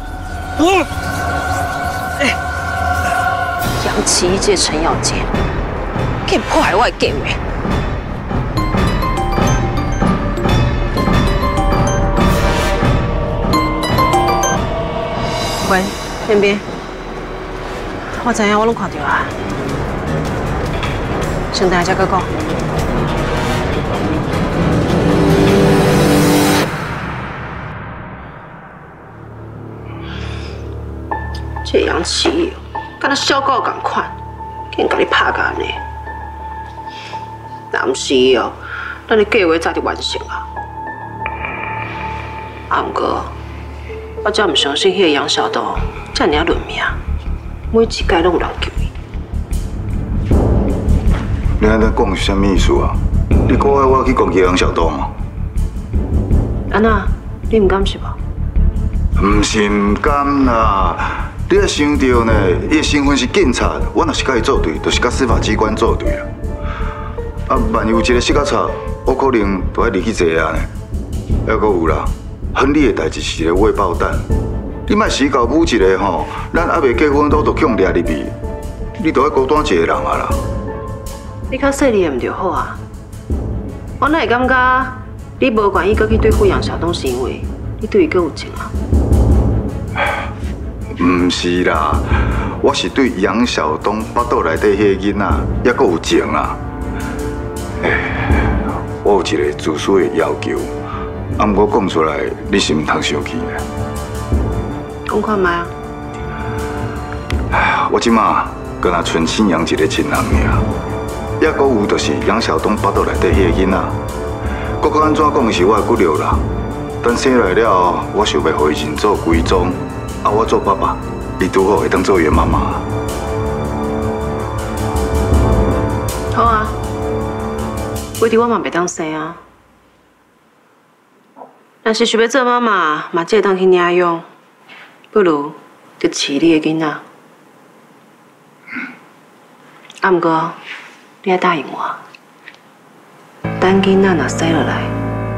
杨奇一借陈耀杰，竟破坏我的计划。喂，天边，我知影我拢看到啊，先等下再讲。这杨奇，敢若小狗共款，竟然甲你拍甲安尼。若毋是伊哦，咱的计划早就完成啊。啊，毋过我真毋相信迄个杨小东遮尔论命，每一届拢有人救伊。 你安尼讲是啥物意思啊？你鼓励我去攻击杨小东啊？ 安那，你毋甘是无？ 毋是毋甘啦。你也想到呢，伊的身份是警察，我若是甲伊作对，就是甲司法机关作对啦。啊，万一有一个失脚差，我可能就要离去坐啊呢。还阁有啦，亨利的代志是个未爆弹，你莫死搞舞一个吼，咱还未结婚都强掠入去，你就要孤单一个人啊啦。 你较细腻的毋就好啊？我哪会感觉你无愿意搁去对付杨小东，是因为你对伊搁有情啊？ 毋是啦，我是对杨小东腹肚内底迄个囡仔还阁有情啦。我有一个自私的要求，啊，毋过讲出来你是毋通生气呢？ 讲看卖啊！ 我即马搁若剩信阳一个亲人尔，还阁有就是杨小东腹肚内底迄个囡仔，不管安怎讲是我的骨肉啦。等生来了后，我想要互伊认做归宗。啊！我做爸爸，伊拄好会当做伊妈妈。 好啊，为伫我嘛袂当生啊。若是想要做妈妈，嘛只会当去领养，不如就饲你的囡仔。啊，毋过你要答应我，等囡仔若生落来，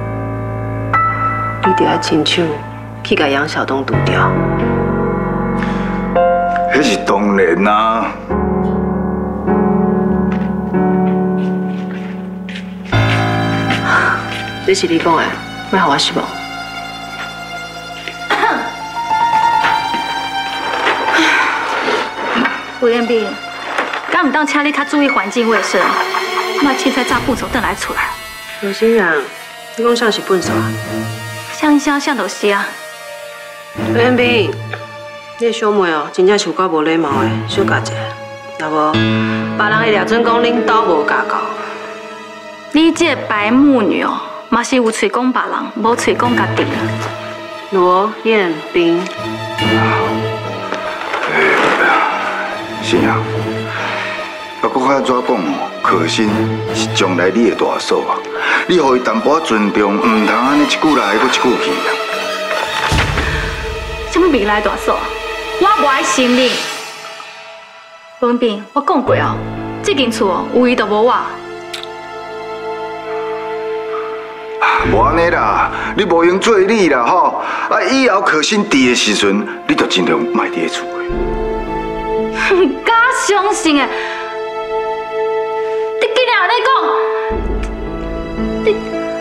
你就要亲手去甲杨小东除掉。 迄是当然啦。 这是你讲的，莫互我失望。 魏彦斌，敢唔当请你较注意环境卫生，莫凊彩炸粪扫转来厝来。 罗新阳，你讲啥是粪扫啊？ 像就是啊。 魏彦斌。你的小妹哦，真正是有够无礼貌的，小家姐。若无，别人会掠准讲恁兜无家教。 你这白目女哦，嘛是有嘴讲别人，无嘴讲家己。 罗彦斌， 是啊，不过较安怎讲哦，可心是将来你的大嫂啊，你互伊淡薄仔尊重，唔通安尼一句来，搁一句去啊。 什么未来大嫂？我无爱信你。文斌，我讲过哦，这间厝哦，有伊就无我。 无安尼啦，你无用做你啦吼，啊以后可心伫的时阵，你就尽量卖伫个厝的。 假相信的，你竟然安尼讲，你。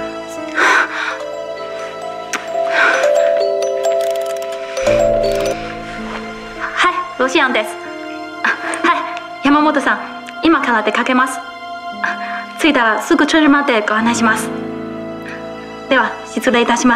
ロシアンです。はい、山本さん、今から出かけます。着いたらすぐ車までご案内します。では、失礼いたします。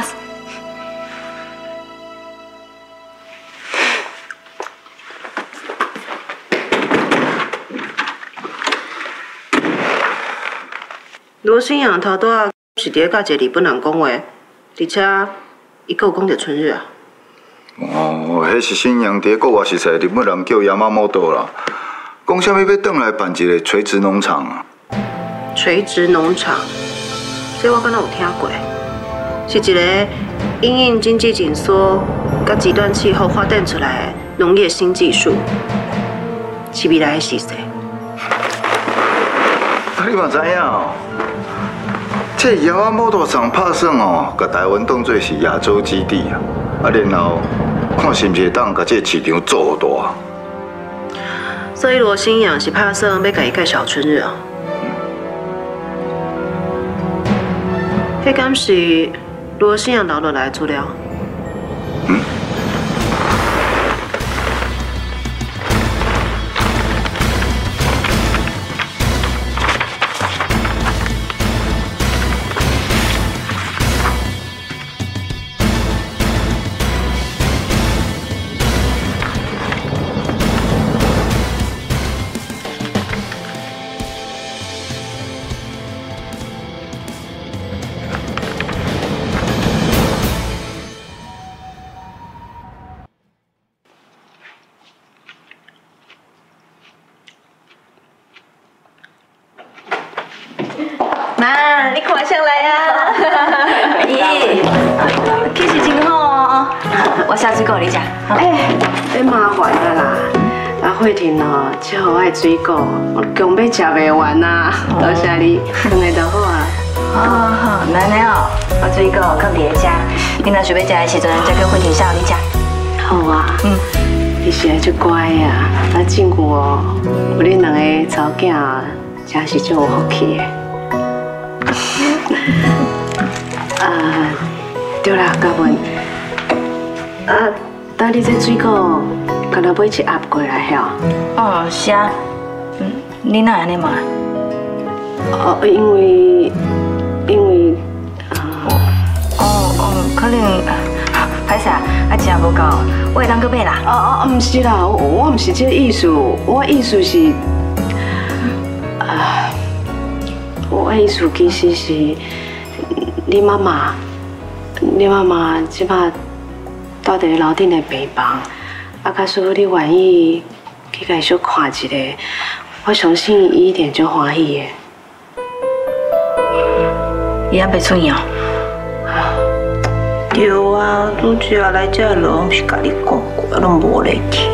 罗新阳头拄仔是伫咧甲一个日本人讲话，而且伊阁有讲着春日啊。 哦，迄是新阳伫国外实在日本人叫亚麻摩多啦，讲啥物要转来办一个垂直农场啊？ 垂直农场，这我敢若有听过，是一个因应经济紧缩甲极端气候发展出来的农业新技术，是未来的时势。 你嘛知影哦，这遥安摩托厂拍算哦，甲台湾当作是亚洲基地啊，然后看是毋是当甲这市场做大。 所以罗新阳是拍算要甲伊介绍春日啊。迄敢是罗新阳留落来的资料？ 妈，你看上来啊！咦，气势真好哦！我下水果你食。 别麻烦啊啦！啊，慧婷哦，这好爱水果，我强要食袂完啊！多谢你，放下就好啊。 好，奶奶哦，我水果放伫个遮，你若想要食的时阵，再叫慧婷下你食。 好啊。你是爱足乖啊！啊，政府哦，有恁两个查某囝，真是足有福气的。对啦，嘉文，等你这水果，敢若买一盒过来晓？ 哦，是啊。你哪安尼问？ 因为， 可能歹势啊，钱无够，我会当去买啦。 唔是啦，我唔是这个意思，我意思是，我意思其实是，你妈妈即摆住伫楼顶的病房，假使你愿意去甲伊小看一下，我相信伊一定足欢喜的。 伊还袂出院哦？ 对啊，拄只来这拢是甲你讲过，拢无来听。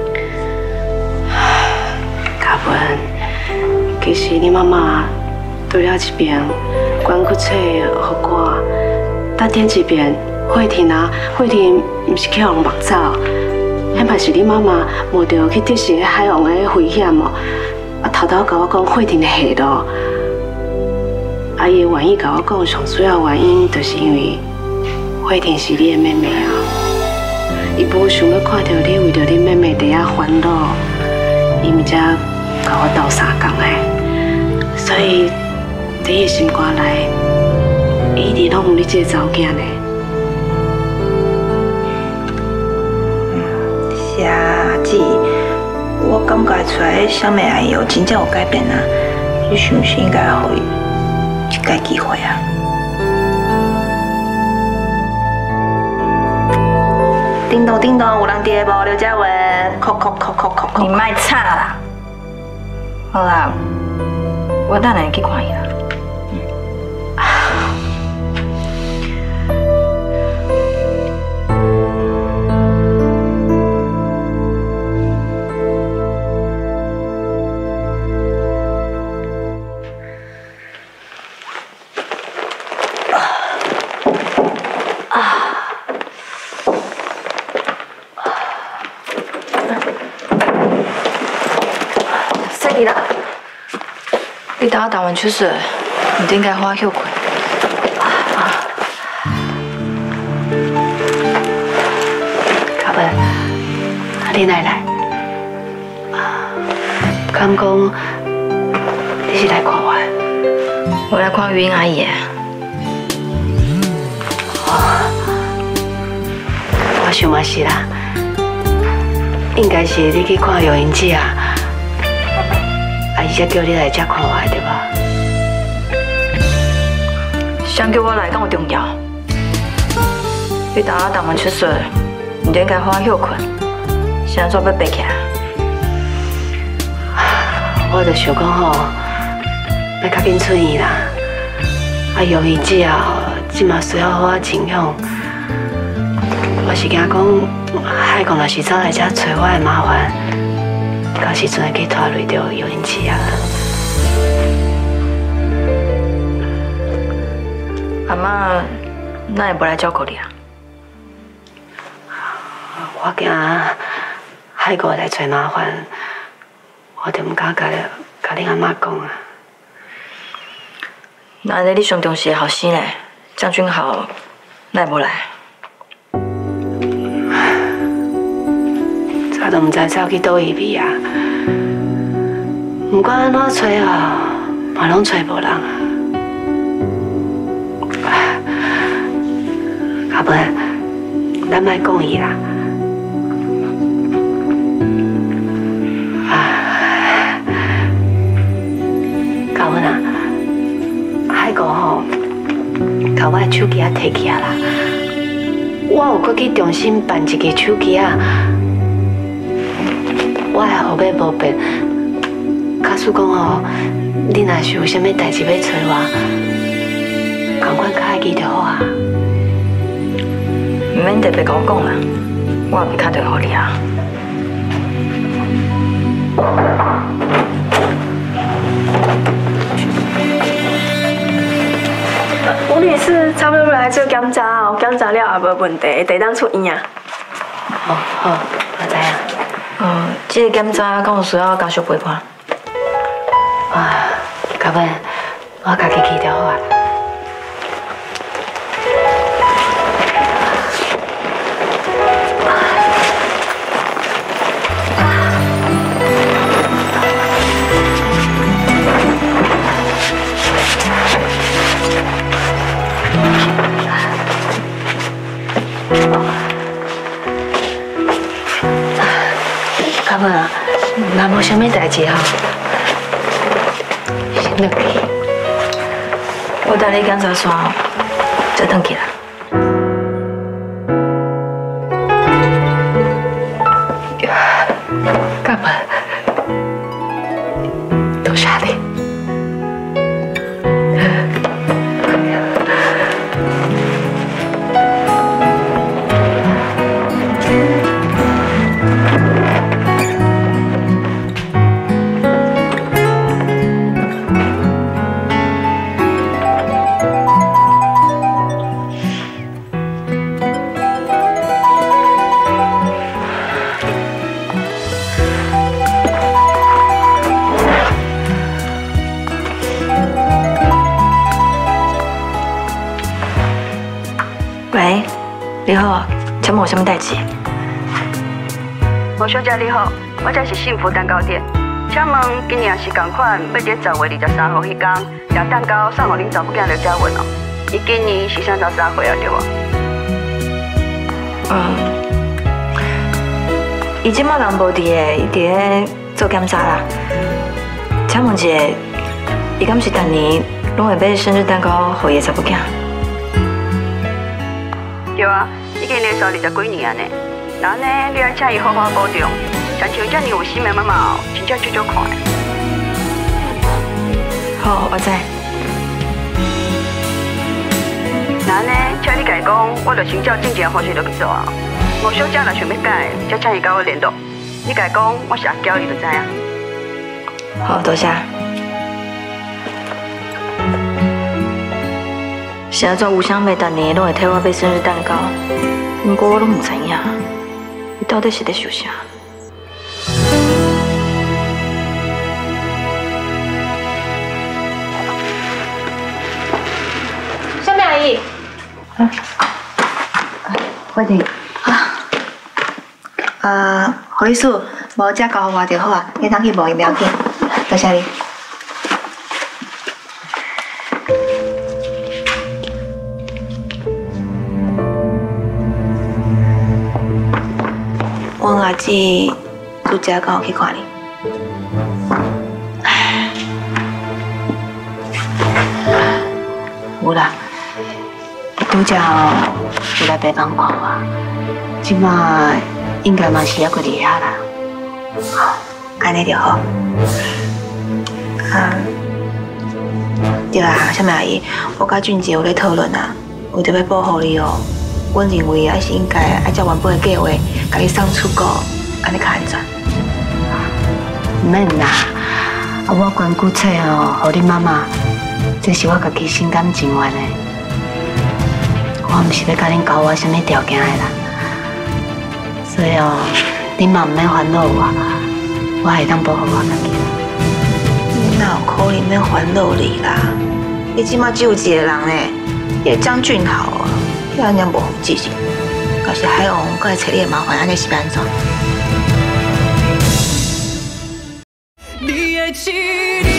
嘉文，其实你妈妈除了一边管骨册予我，搭点一边慧婷啊，慧婷毋是去互目走，迄嘛是你妈妈冒着去迪士尼海洋的危险哦。头头甲我讲慧婷的下落，伊会愿意甲我讲上主要原因，就是因为慧婷是你的妹妹啊。伊无想要看到你为着你妹妹伫遐烦恼，伊毋才甲我斗相共的。所以伫伊心肝内，伊一直拢有你这个查某囝呢。 是啊，姊，我感觉出来小妹阿姨哦，真正有改变啊。你是毋是应该给伊一个机会啊？叮咚叮咚，有人伫个无？刘嘉文，叩叩叩叩叩叩。 你卖吵啦！好啦，我等下去看伊啦。你啦，你等我打完出水，你应该好休困。 嘉文，你哪来？敢讲你是来看我？ 我来看云阿姨。 我想嘛是啦，应该是你去看游泳姐啊。伊才叫你来遮看我，对吧？ 想叫我来敢有重要？你等我打完出水，你就应该好好休困。现在要爬起来。 我就想讲吼，要较紧出院啦。游泳之后，即嘛需要我请用。我是惊讲海公若是走来遮找我的麻烦，到时阵会去拖累到尤英姊啊。 阿妈，哪会无来照顾你啊？ 我惊海公来找麻烦，我就唔敢甲恁阿妈讲啊。 那安尼你上重视的后生呢？将军豪，哪会无来？ 早都唔知走去倒位去啊！唔管安怎找啊，嘛拢找无人啊。阿文，咱莫讲伊啦。阿文啊，海哥吼，甲我的手机啊摕去啊啦。我有搁去重新办一个手机啊。我的后尾无变，假使讲吼，你若是有啥物代志要找我，赶快开机就好啊。 唔免特别甲我讲啦，我会打电话给你啊。 吴女士，差不多来做检查哦，检查了也无问题，会当出院啊。 好，我知影。 这个检查敢有需要家属陪伴？ 啊，嘉文，我家己去就好啊。嘉文啊，若无啥物代志吼，先落去。 我等你检查完，再回去啦。 嘉文，多谢你。 喂，你好，请问有啥物代志？ 吴小姐你好，我这是幸福蛋糕店，请问今年是同款要伫10月23号迄天，订蛋糕送予恁查某囝刘嘉文哦。伊今年是33岁啊，对无？ 伊即摆人无伫诶，伊伫咧做检查啦。请问一下，伊敢是逐年拢会买生日蛋糕予伊查某囝？ 对啊，已经连续20几年啊呢。那呢，你要请伊好好保重，像像这么有心的妈妈，真正少看的。 好，我知。 那呢，请你甲伊讲，我就先照正常方式落去做啊。吴小姐若想要改，才请伊甲我联络。你甲伊讲，我是阿娇，伊就知影。 好，多谢。是安怎吴香妹逐年拢会替我买生日蛋糕，不过我拢唔知影，伊到底是在想啥？ 小美阿姨， 快点何律师，无只交我就好啊，你当去无要紧，多谢你。阮阿姊拄则刚去看你，有啦，拄则有来病房看我，即马应该嘛是还佫伫遐啦，安尼就好。对啊，小美阿姨，我甲俊杰有咧讨论啊，为着要保护你哦， 我认为还是应该按照原本的计划，甲你送出国，安尼较安全。 免啦，我捐骨册哦，互你妈妈，这是我家己心甘情愿的。我毋是要甲恁交我什么条件的啦，所以哦，恁嘛毋免烦恼我会当保护我家己。 你哪有可能免烦恼你啦？你即马只有一个人呢，迄个江俊豪啊，遐安尼无负责任，要是海王搁来找你的麻烦，安尼是要安怎？ 你的气。